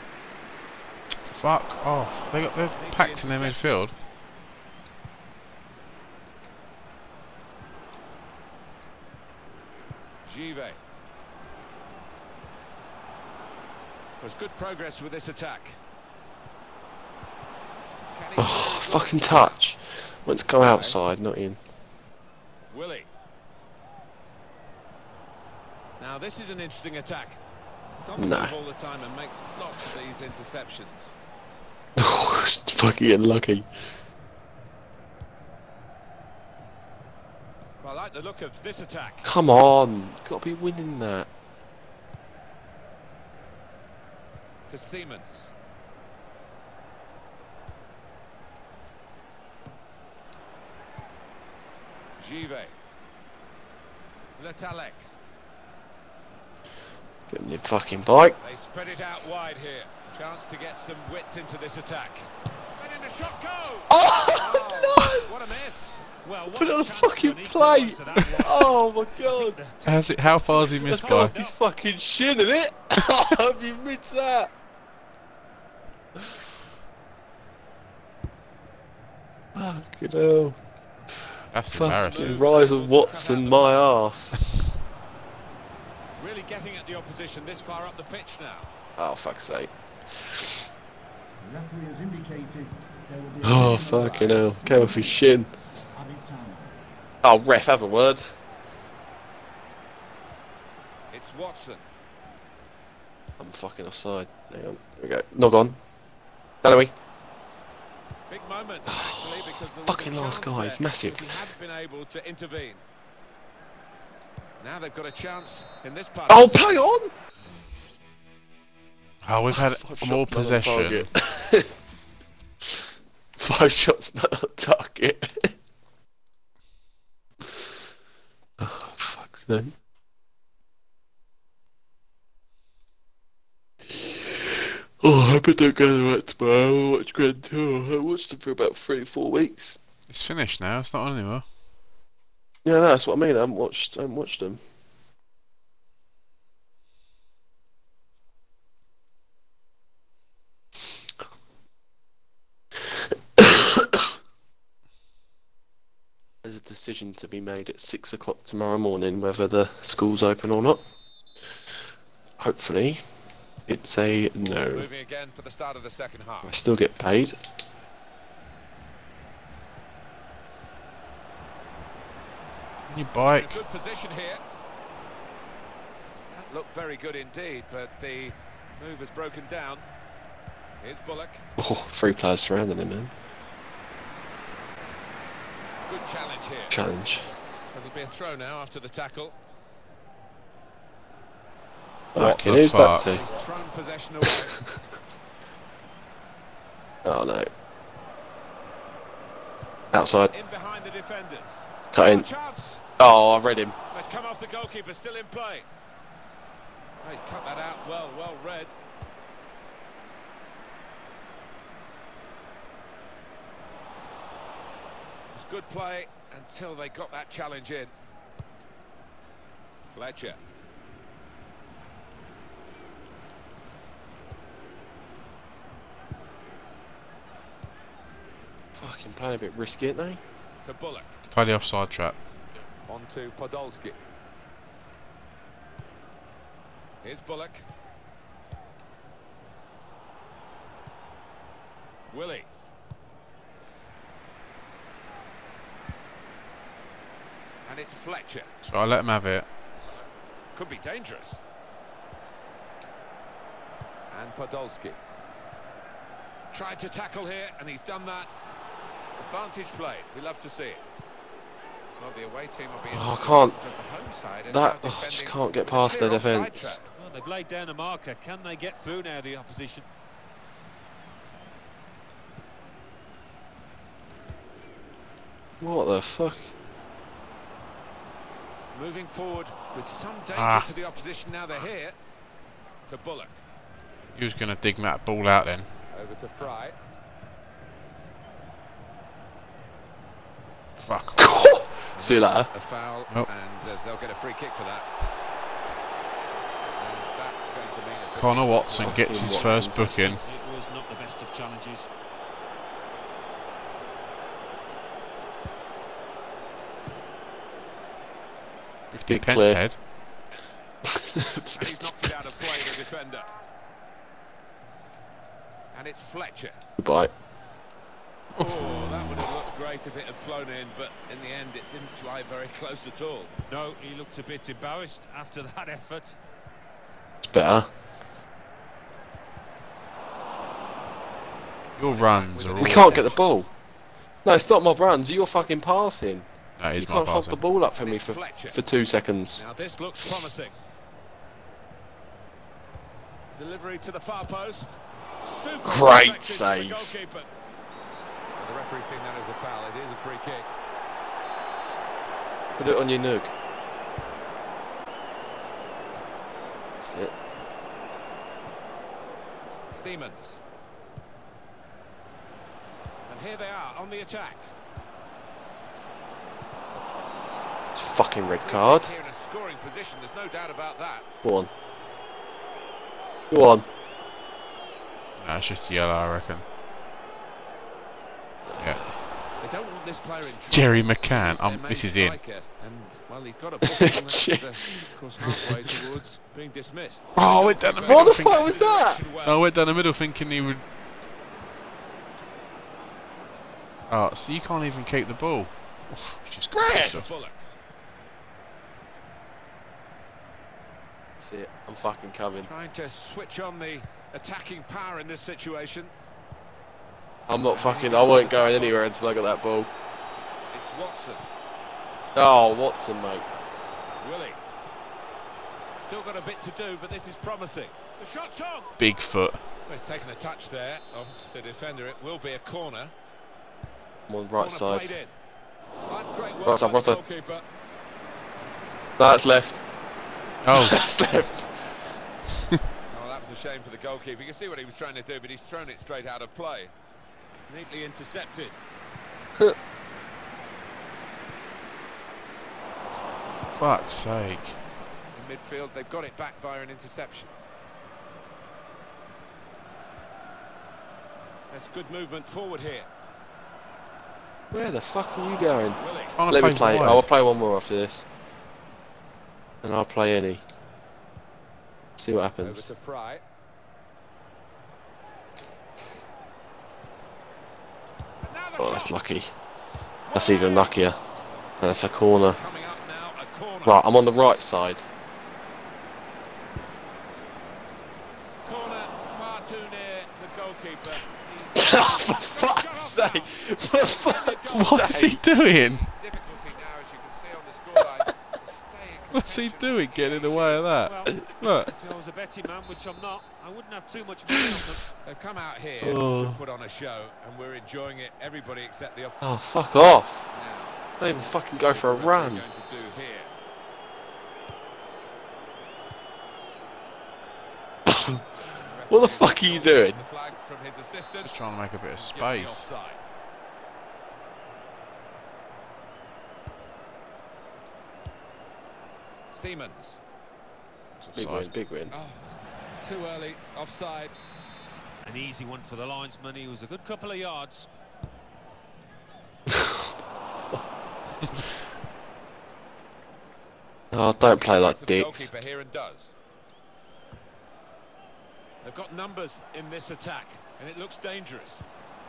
Fuck off. They're packed in their midfield. Givet. There's good progress with this attack. Can he Oh, fucking touch. Went to go outside, not in. Willie. Now this is an interesting attack. It's on the No. move all the time and makes lots of these interceptions. Oh, fucking unlucky. Well, I like the look of this attack. Come on, got to be winning that. To Siemens. Givet. Letalek. Get me a fucking bike. They spread it out wide here. Chance to get some width into this attack. And in the shot go! Oh, What a miss! Well, what put it a on the chance fucking for an plate. equaliser that was. Oh my god. How far's he missed, guy? He's fucking shinning it. How have you missed that? Fucking hell. That's Fucking embarrassing. rise of Watson, my arse. Really getting at the opposition this far up the pitch now. Oh, fuck's sake. The referee has indicated there will be Oh, fucking hell. Go off his shin. added time. Oh, ref, have a word. It's Watson. I'm fucking offside. Hang on. Here we go. Nog on. Dalloway. Big moment, actually, because there was Fucking a last chance guy, there, massive. but he hadn't been able to intervene. Now they've got a chance in this part. Oh, play on! Oh, we've had 5 more shots, none on possession. target. 5 shots, not on target. Oh, fuck's sake. Oh, I hope I don't go to the right tomorrow. I'll watch Grand Tour. I watched them for about 3-4 weeks. It's finished now. It's not on anymore. Yeah, no, that's what I mean. I haven't watched them. There's a decision to be made at 6 o'clock tomorrow morning whether the school's open or not. Hopefully, it's a no. Moving again for the start of the second half. I still get paid. You In a bike. good position here. That looked very good indeed, but the move has broken down. Here's Bullock. Oh, 3 players surrounding him, man. Good challenge here. Challenge. It'll be a throw now after the tackle. Okay, the who's that fuck? to? He's thrown possession away. Oh no. Outside. In behind the defenders. Cut in. Chance. Oh, I read him. It's come off the goalkeeper, still in play. Oh, he's cut that out well read. It was good play until they got that challenge in. Fletcher. Fucking playing a bit risky, ain't they? To Bullock. Play the offside trap. On to Podolski. Here's Bullock. Willie. And it's Fletcher. So I let him have it. Could be dangerous. And Podolski. Tried to tackle here, and he's done that. Advantage played. We love to see it. Well, the away team will be Oh, I can't. because the home side are That. now Oh, just defending can't get with a past their clear offside defence. trap. Well, they've laid down a marker. Can they get through now, the opposition? What the fuck? Moving forward with some danger Ah. to the opposition now they're here. To Bullock. He was going to dig that ball out then. Over to Fry. Fuck. See you later. A foul, Nope. and they'll get a free kick for that. And that's going to mean a Conor Watson gets his Watson. first booking. It was not the best of challenges. Big Pence clear. head. And he's knocked it out of play, the defender. And it's Fletcher. Goodbye. Oh, that would have looked great if it had flown in, but in the end it didn't fly very close at all. No, he looked a bit embarrassed after that effort. It's better. Your runs are all... We can't get the ball. No, it's not my runs. You're fucking passing. That is You my can't hold passing. the ball up for And me it's for Fletcher. 2 seconds. Now this looks promising. Delivery to the far post. Super Great effective for the save. goalkeeper. Well, the referee's seen that as a foul. It is a free kick. Put it on your nook. That's it. Siemens. And here they are on the attack. It's fucking red card. Here in a scoring position, there's no doubt about that. Go on. Go on. No, it's just yellow, I reckon. Yeah. They don't want this player in trouble. Jerry He's McCann. their main This is in. striker, and well, he's got a booking that's of course halfway towards being dismissed. Oh, I went down the middle. What the fuck was that? I went down the middle thinking he would... Oh, so you can't even keep the ball. Just Red! Fuller. That's it. I'm fucking coming. Trying to switch on the attacking power in this situation. I'm not fucking... I won't go anywhere until I get that ball. It's Watson. Oh, Watson, mate. Willie. Still got a bit to do, but this is promising. The shot's on! Big foot. Well, he's taken a touch there of the defender. It will be a corner. I'm on the Corner right side. played in. That's great work Right side, by right the side. goalkeeper. That's left. Oh, That's left. Oh, that was a shame for the goalkeeper. You can see what he was trying to do, but he's thrown it straight out of play. Neatly intercepted. fuck's sake. In midfield, they've got it back via an interception. That's good movement forward here. Where the fuck are you going? Willie. Trying to Let me play. wide. I'll play one more after this. And I'll play any. See what Over happens. to Fry. And now the Oh, shot. that's lucky. That's even luckier. And that's a corner. Coming up now, a corner. Right, I'm on the right side. Corner far too near the goalkeeper. For fuck's sake! For fuck's What is he sake! doing? Difficulty now, as you can see on the scoreline, to stay in What's he contention. doing getting in the way of that? Well, Look. if I was a betting man, which I'm not, I wouldn't have too much money on them. They've come out here Oh. to put on a show, and we're enjoying it. Everybody except the Oh, fuck off! now. Don't even fucking go for a What are we run. going to do here? What the fuck are you doing? The flag from his assistant. Just trying to make a bit of Give me space. offside. Siemens. Big win, big win. Oh, too early. Offside. An easy one for the linesman. He was a good couple of yards. Oh, don't play like To the dicks. goalkeeper here and does. They've got numbers in this attack, and it looks dangerous.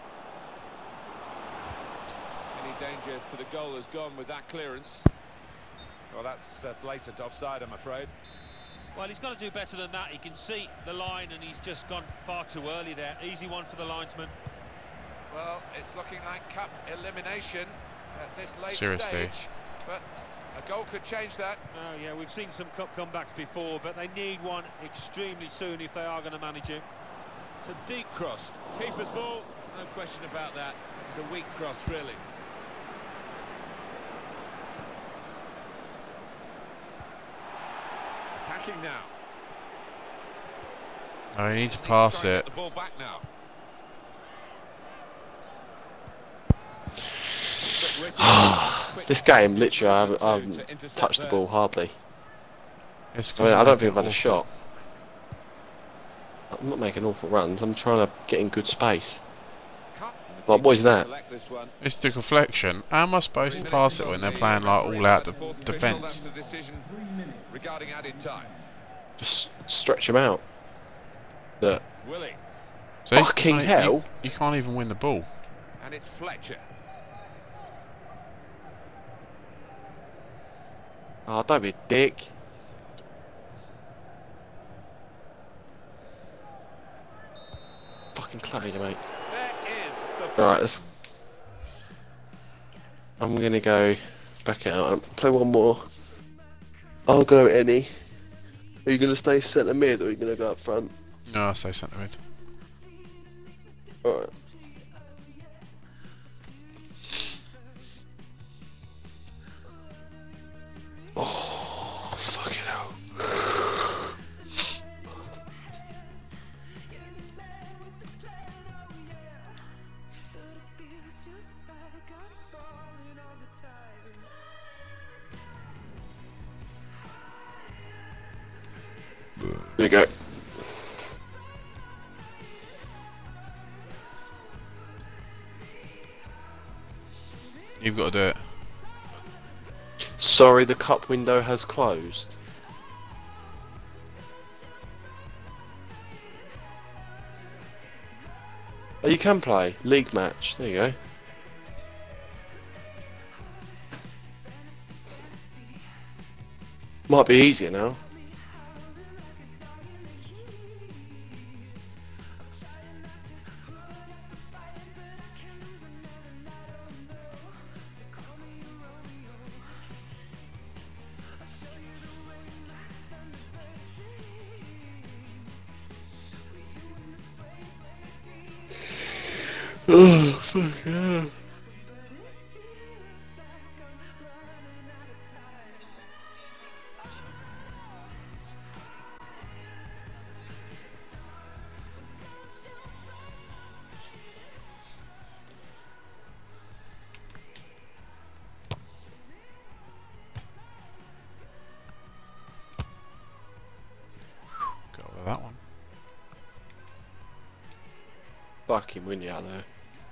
Any danger to the goal has gone with that clearance. Well, that's blatant offside, I'm afraid. Well, he's got to do better than that. He can see the line, and he's just gone far too early there. Easy one for the linesman. Well, it's looking like cup elimination at this late Seriously. stage, but a goal could change that. Oh, yeah, we've seen some cup comebacks before, but they need one extremely soon if they are going to manage it. It's a deep cross. Keeper's ball, no question about that. It's a weak cross, really. Attacking now. Oh, you need to pass it. The ball back now. This game, literally, I haven't touched the ball hardly. It's I mean, I don't think I've had a shot. I'm not making awful runs. I'm trying to get in good space. Like, what is that? It's the deflection. How am I supposed to pass it when they're playing like all out defence? Regarding added time. Just stretch him out. Look. See, Fucking hell! You can't even win the ball. And it's Fletcher. Oh, don't be a dick. Fucking clatter you, mate. Right, I'm gonna go back out and play one more. I'll go any. Are you gonna stay centre mid or are you gonna go up front? No, I'll stay centre mid. Alright. Oh, fucking hell. There you go. You've got to do it. Sorry, the cup window has closed. Oh, you can play. League match. There you go. Might be easier now. Oh, fuck yeah. Got over that one. Fucking win you out there.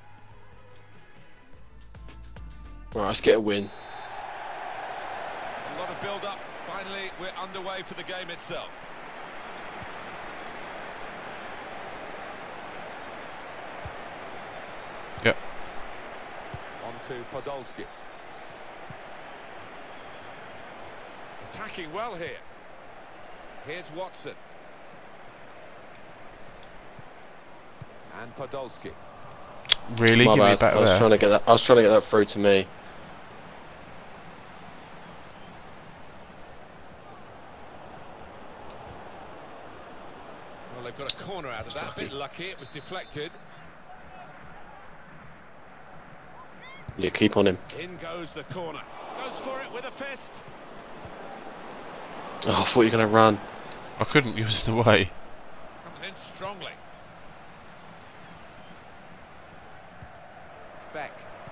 Right, let's get a win. A lot of build-up. Finally, we're underway for the game itself. Yep. On to Podolski. Attacking well here. Here's Watson. And Podolski. Really? My Give me bad. back I was there. trying to get that. I was trying to get that through to me. Well, they've got a corner out of that. A bit lucky. It was deflected. Yeah, keep on him. In goes the corner. Goes for it with a fist. Oh, I thought you were going to run. I couldn't. You was in the way. Comes in strongly. Beck.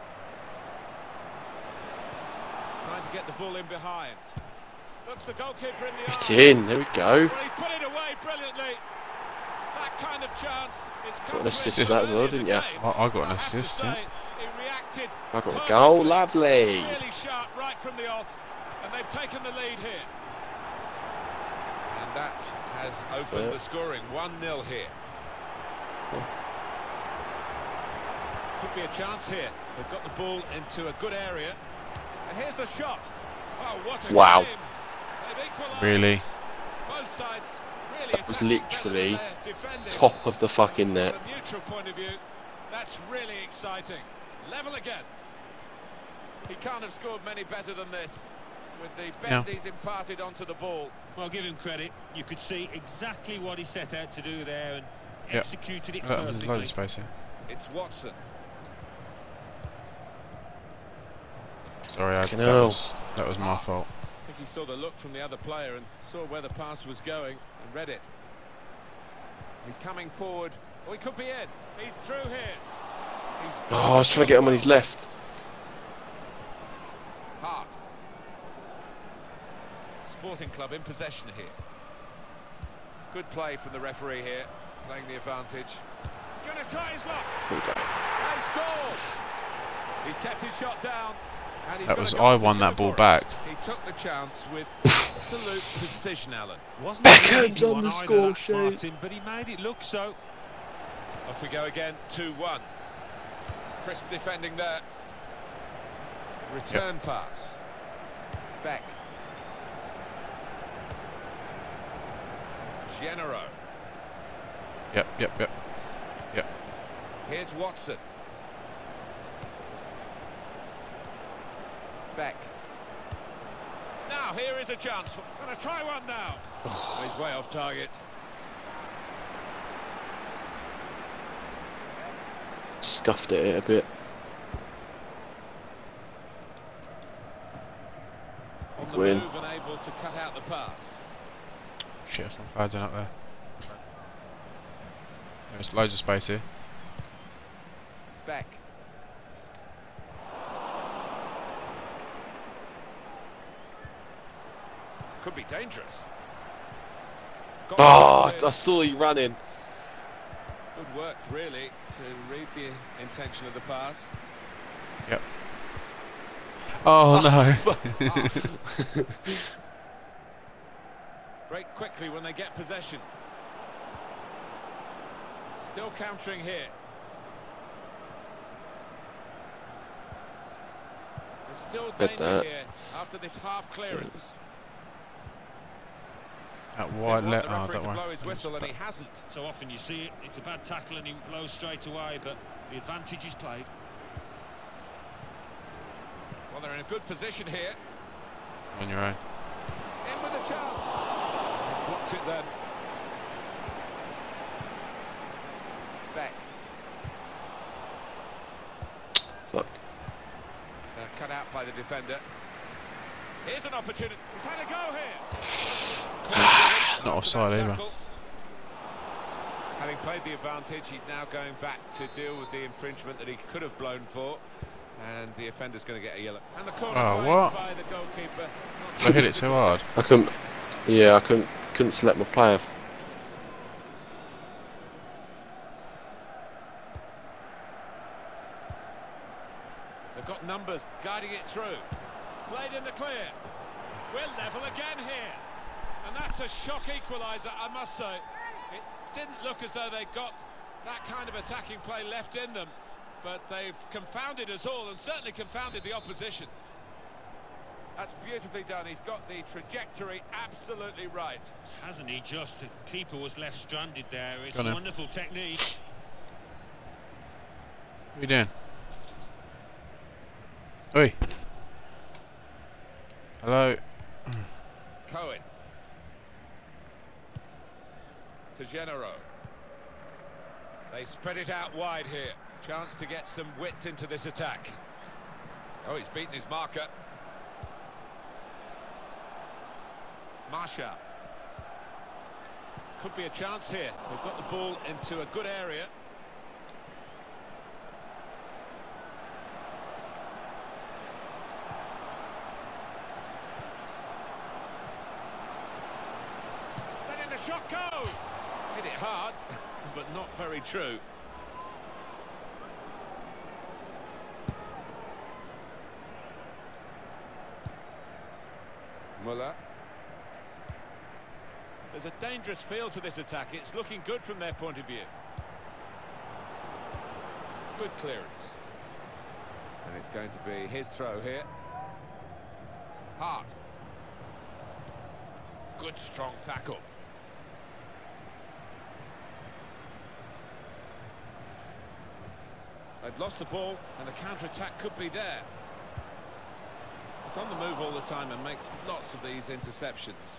Trying to get the ball in behind. Looks the goalkeeper in the It's eye. in. There we go. Well, he's put it away brilliantly. That kind of chance is Got an assist for that as well, didn't you? I got an assist, yeah. He reacted I got a goal. Lovely. really sharp right from the off, and they've taken the lead here. And that has opened the scoring. 1-0 here. Could be a chance here. They've got the ball into a good area. And here's the shot. Oh, what a Wow. game. They've equalised. Really? Both sides really That was attacking literally better than their defending. top of the fucking net. From a neutral point of view, that's really exciting. Level again. He can't have scored many better than this, with the bend he's imparted onto the ball. Well, give him credit. You could see exactly what he set out to do there and executed it There's perfectly. loads of space here. It's Watson. Sorry, Fucking hell. that was my fault. I think he saw the look from the other player and saw where the pass was going and read it. He's coming forward. Oh, he could be in. He's through here. Oh, I was trying to get him on his left. Hart. Sporting Club in possession here. Good play from the referee here, playing the advantage. He's going to try his luck. There we go. They scored. He's kept his shot down. And he's That got was a goal I to won show that ball for it. back. He took the chance with absolute precision, Alan. Wasn't an Beckham's easy on one the either, score that, sheet. Martin, but he made it look so. Off we go again, 2-1. Crisp defending there. Return pass. Beck. Genero. Yep. Here's Watson. Beck. Now here is a chance. Gonna try one now. He's way off target. Scuffed at it a bit. On the Win. move and able to cut out the pass. Shit, it's not bad down up there. There's loads of space here. Beck. Could be dangerous. Got Oh, it. I saw you running. Good work, really, to read the intention of the pass. Yep. Oh no. Break quickly when they get possession. Still countering here. There's still Bet danger that. here after this half clearance. That They wide want left. the Oh, referee don't to worry. blow his whistle, and he hasn't. So often you see it, it's a bad tackle and he blows straight away, but the advantage is played. Well, they're in a good position here. On your own. In with a chance. Blocked it then. Beck. Fuck. Cut out by the defender. Here's an opportunity. He's had a go here. Not offside either. Having played the advantage, he's now going back to deal with the infringement that he could have blown for. And the offender's going to get a yellow. And the corner Oh, played what? by the goalkeeper. I hit it too hard. I couldn't. Yeah, I couldn't select my player. They've got numbers guiding it through. Played in the clear. We're level again here. And that's a shock equaliser, I must say. It didn't look as though they got that kind of attacking play left in them, but they've confounded us all and certainly confounded the opposition. That's beautifully done. He's got the trajectory absolutely right. Hasn't he just? The keeper was left stranded there. It's Got a him. wonderful technique. What are you doing? Oi. Hello. Cohen. To Genero. They spread it out wide here. Chance to get some width into this attack. Oh, he's beaten his marker. Marshall. Could be a chance here. They've got the ball into a good area. Letting the shot go. Hit it hard, but not very true. Muller. There's a dangerous feel to this attack. It's looking good from their point of view. Good clearance. And it's going to be his throw here. Hart. Good strong tackle. They've lost the ball and the counter-attack could be there. It's on the move all the time and makes lots of these interceptions.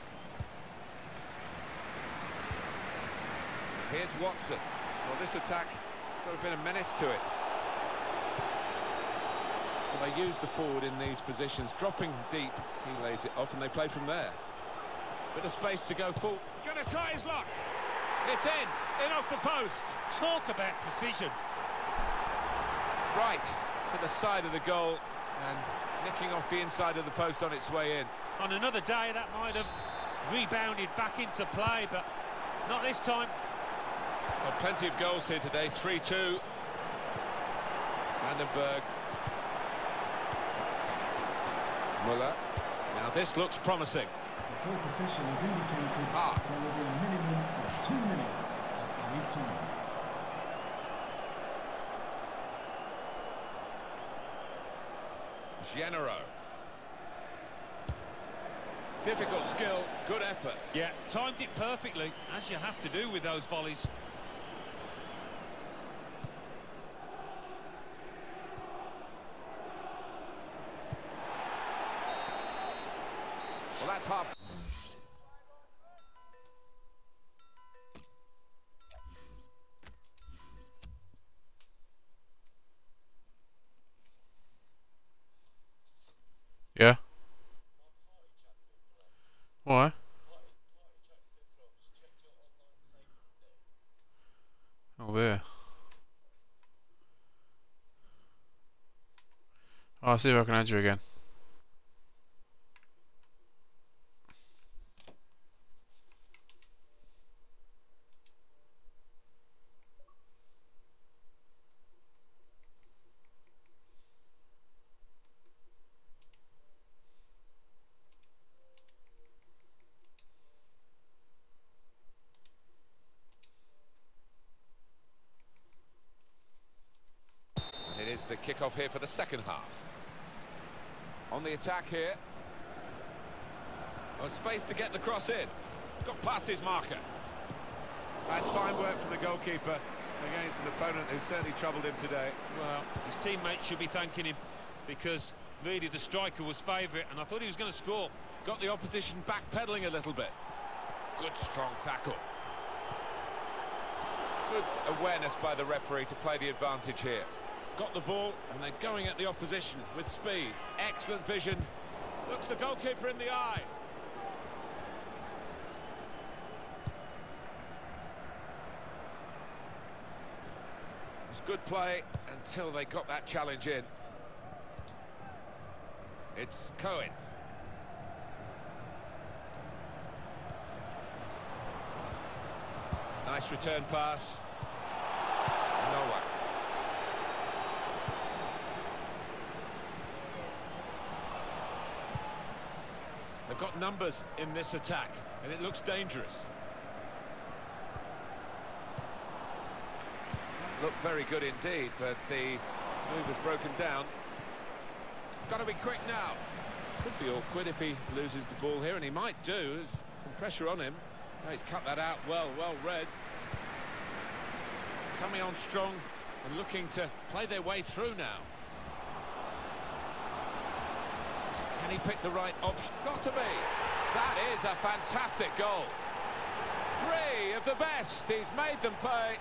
Here's Watson. Well, this attack could have been a menace to it. Well, they use the forward in these positions, dropping deep. He lays it off and they play from there. Bit of space to go forward. He's going to try his luck. It's in off the post. Talk about precision. Right to the side of the goal and nicking off the inside of the post on its way in. On another day, that might have rebounded back into play, but not this time. Well, plenty of goals here today. 3-2. Vandenberg. Muller. Now this looks promising. The fourth official has indicated Hart. there will be a minimum of 2 minutes at any time. Genero. Difficult skill, good effort. Yeah, timed it perfectly, as you have to do with those volleys. Well, that's half. Yeah. Why? Oh, there. Oh, I'll see if I can add you again. It is the kickoff here for the second half. On the attack here. Well, space to get the cross in. Got past his marker. That's fine work from the goalkeeper against an opponent who certainly troubled him today. Well, his teammates should be thanking him, because really the striker was favourite, and I thought he was going to score. Got the opposition backpedaling a little bit. Good strong tackle. Good awareness by the referee to play the advantage here. Got the ball, and they're going at the opposition with speed. Excellent vision. Looks the goalkeeper in the eye. It was good play until they got that challenge in. It's Cohen. Nice return pass. Noah. They've got numbers in this attack, and it looks dangerous. Looked very good indeed, but the move was broken down. Got to be quick now. Could be awkward if he loses the ball here, and he might do. There's some pressure on him. Oh, he's cut that out well read. Coming on strong and looking to play their way through now. Can he pick the right option? Got to be. That is a fantastic goal. 3 of the best. He's made them pay.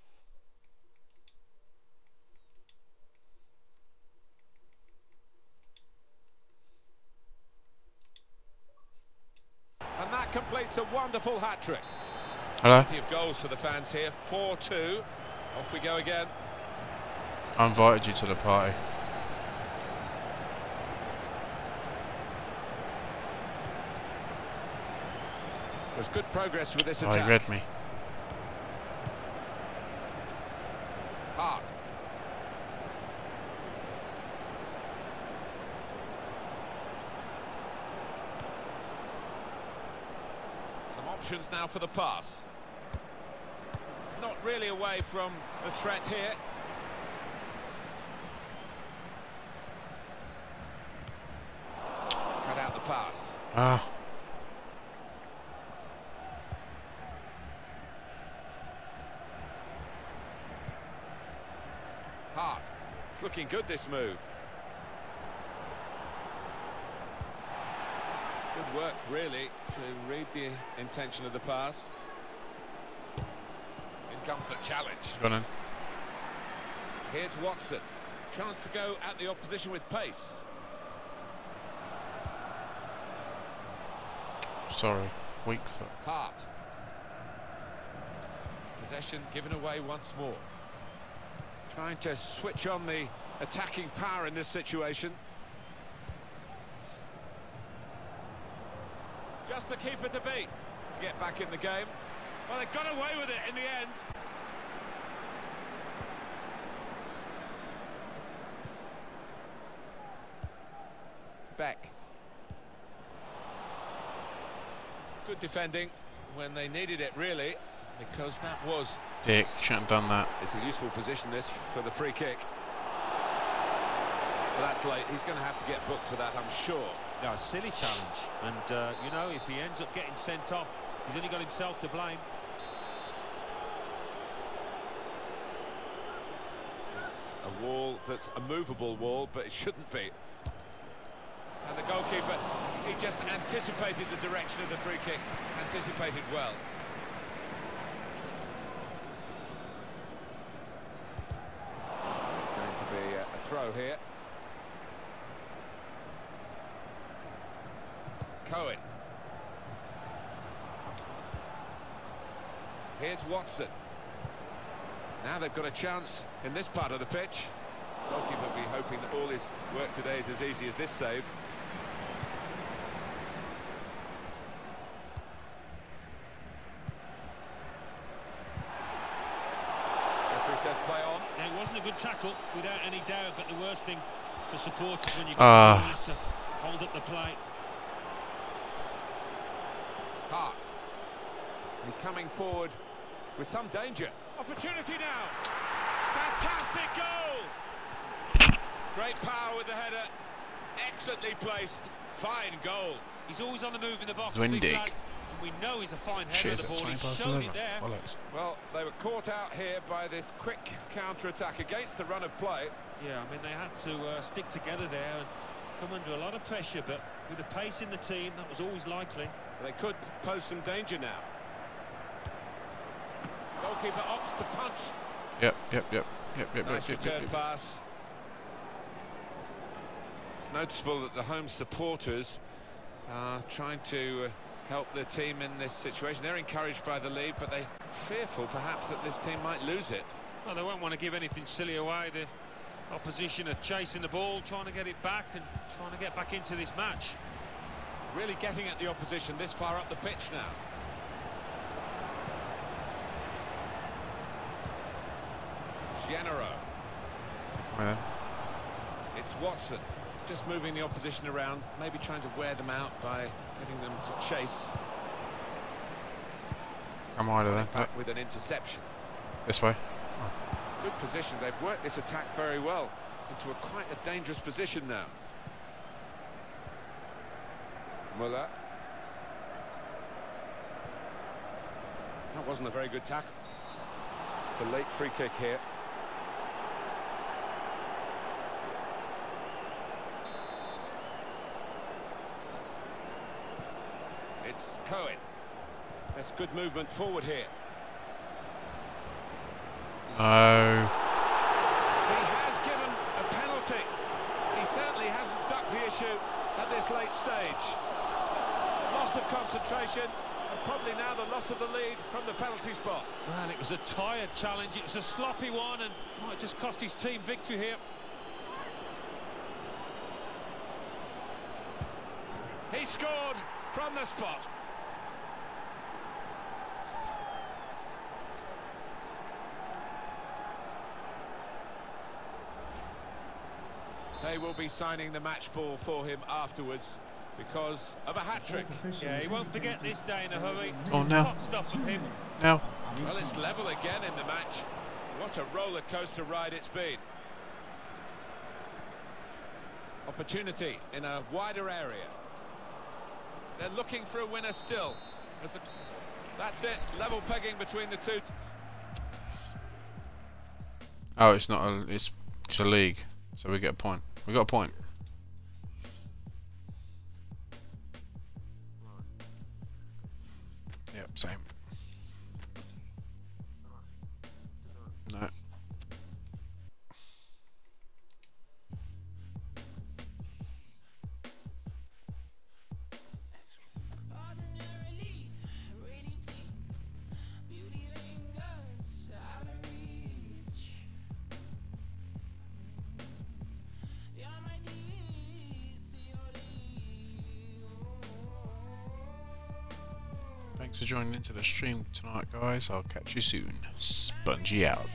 And that completes a wonderful hat-trick. Hello? Plenty of goals for the fans here. 4-2. Off we go again. I invited you to the party. There's good progress with this Oh, attack. he read me. Hart. Some options now for the pass. Not really away from the threat here. Cut out the pass. Ah. Hart. It's looking good, this move. Good work, really, to read the intention of the pass. In comes the challenge. Gone in. Here's Watson. Chance to go at the opposition with pace. Sorry. Weak foot. Hart. Possession given away once more. Trying to switch on the attacking power in this situation. Just to keep it the beat to get back in the game. Well, they got away with it in the end. Beck. Good defending when they needed it, really, because that was... Dick, shouldn't have done that. It's a useful position, this, for the free kick. Well, that's late. He's going to have to get booked for that, I'm sure. No, a silly challenge. And, you know, if he ends up getting sent off, he's only got himself to blame. It's a wall that's a movable wall, but it shouldn't be. And the goalkeeper, he just anticipated the direction of the free kick, anticipated well. It's going to be a throw here. Cohen. Here's Watson. Now they've got a chance in this part of the pitch. Goalkeeper will be hoping that all his work today is as easy as this save. Referee says play on. Now, it wasn't a good tackle, without any doubt, but the worst thing for supporters when you get is to hold up the play. Hart. He's coming forward with some danger. Opportunity now. Fantastic goal. Great power with the header. Excellently placed. Fine goal. He's always on the move in the box. Windig. We know he's a fine header of the ball. He's shown it there. Well, they were caught out here by this quick counter-attack against the run of play. Yeah, I mean, they had to stick together there and come under a lot of pressure, but with the pace in the team, that was always likely. They could pose some danger now. Goalkeeper opts to punch. Yep. Nice return pass. It's noticeable that the home supporters are trying to help their team in this situation. They're encouraged by the lead, but they're fearful perhaps that this team might lose it. Well, they won't want to give anything silly away. The opposition are chasing the ball, trying to get it back and trying to get back into this match. Really getting at the opposition this far up the pitch now. Genero. Well. It's Watson, just moving the opposition around, maybe trying to wear them out by getting them to chase. I'm wide of that. Back with an interception. This way. Good position. They've worked this attack very well into quite a dangerous position now. Muller. That wasn't a very good tackle. It's a late free kick here. It's Cohen. That's good movement forward here. No. He has given a penalty. He certainly hasn't ducked the issue at this late stage. Loss of concentration, and probably now the loss of the lead from the penalty spot. Well, it was a tired challenge. It was a sloppy one, and might just cost his team victory here. He scored from the spot. They will be signing the match ball for him afterwards because of a hat-trick. Yeah, he won't forget this day in a hurry. Oh, no. Top stuff from him. No. Well, it's level again in the match. What a roller coaster ride it's been. Opportunity in a wider area. They're looking for a winner still. That's it, level pegging between the two. Oh, it's not a. It's a league, so we get a point. We got a point. Yep, same. No. Thanks for joining into the stream tonight, guys. I'll catch you soon. Spongy out.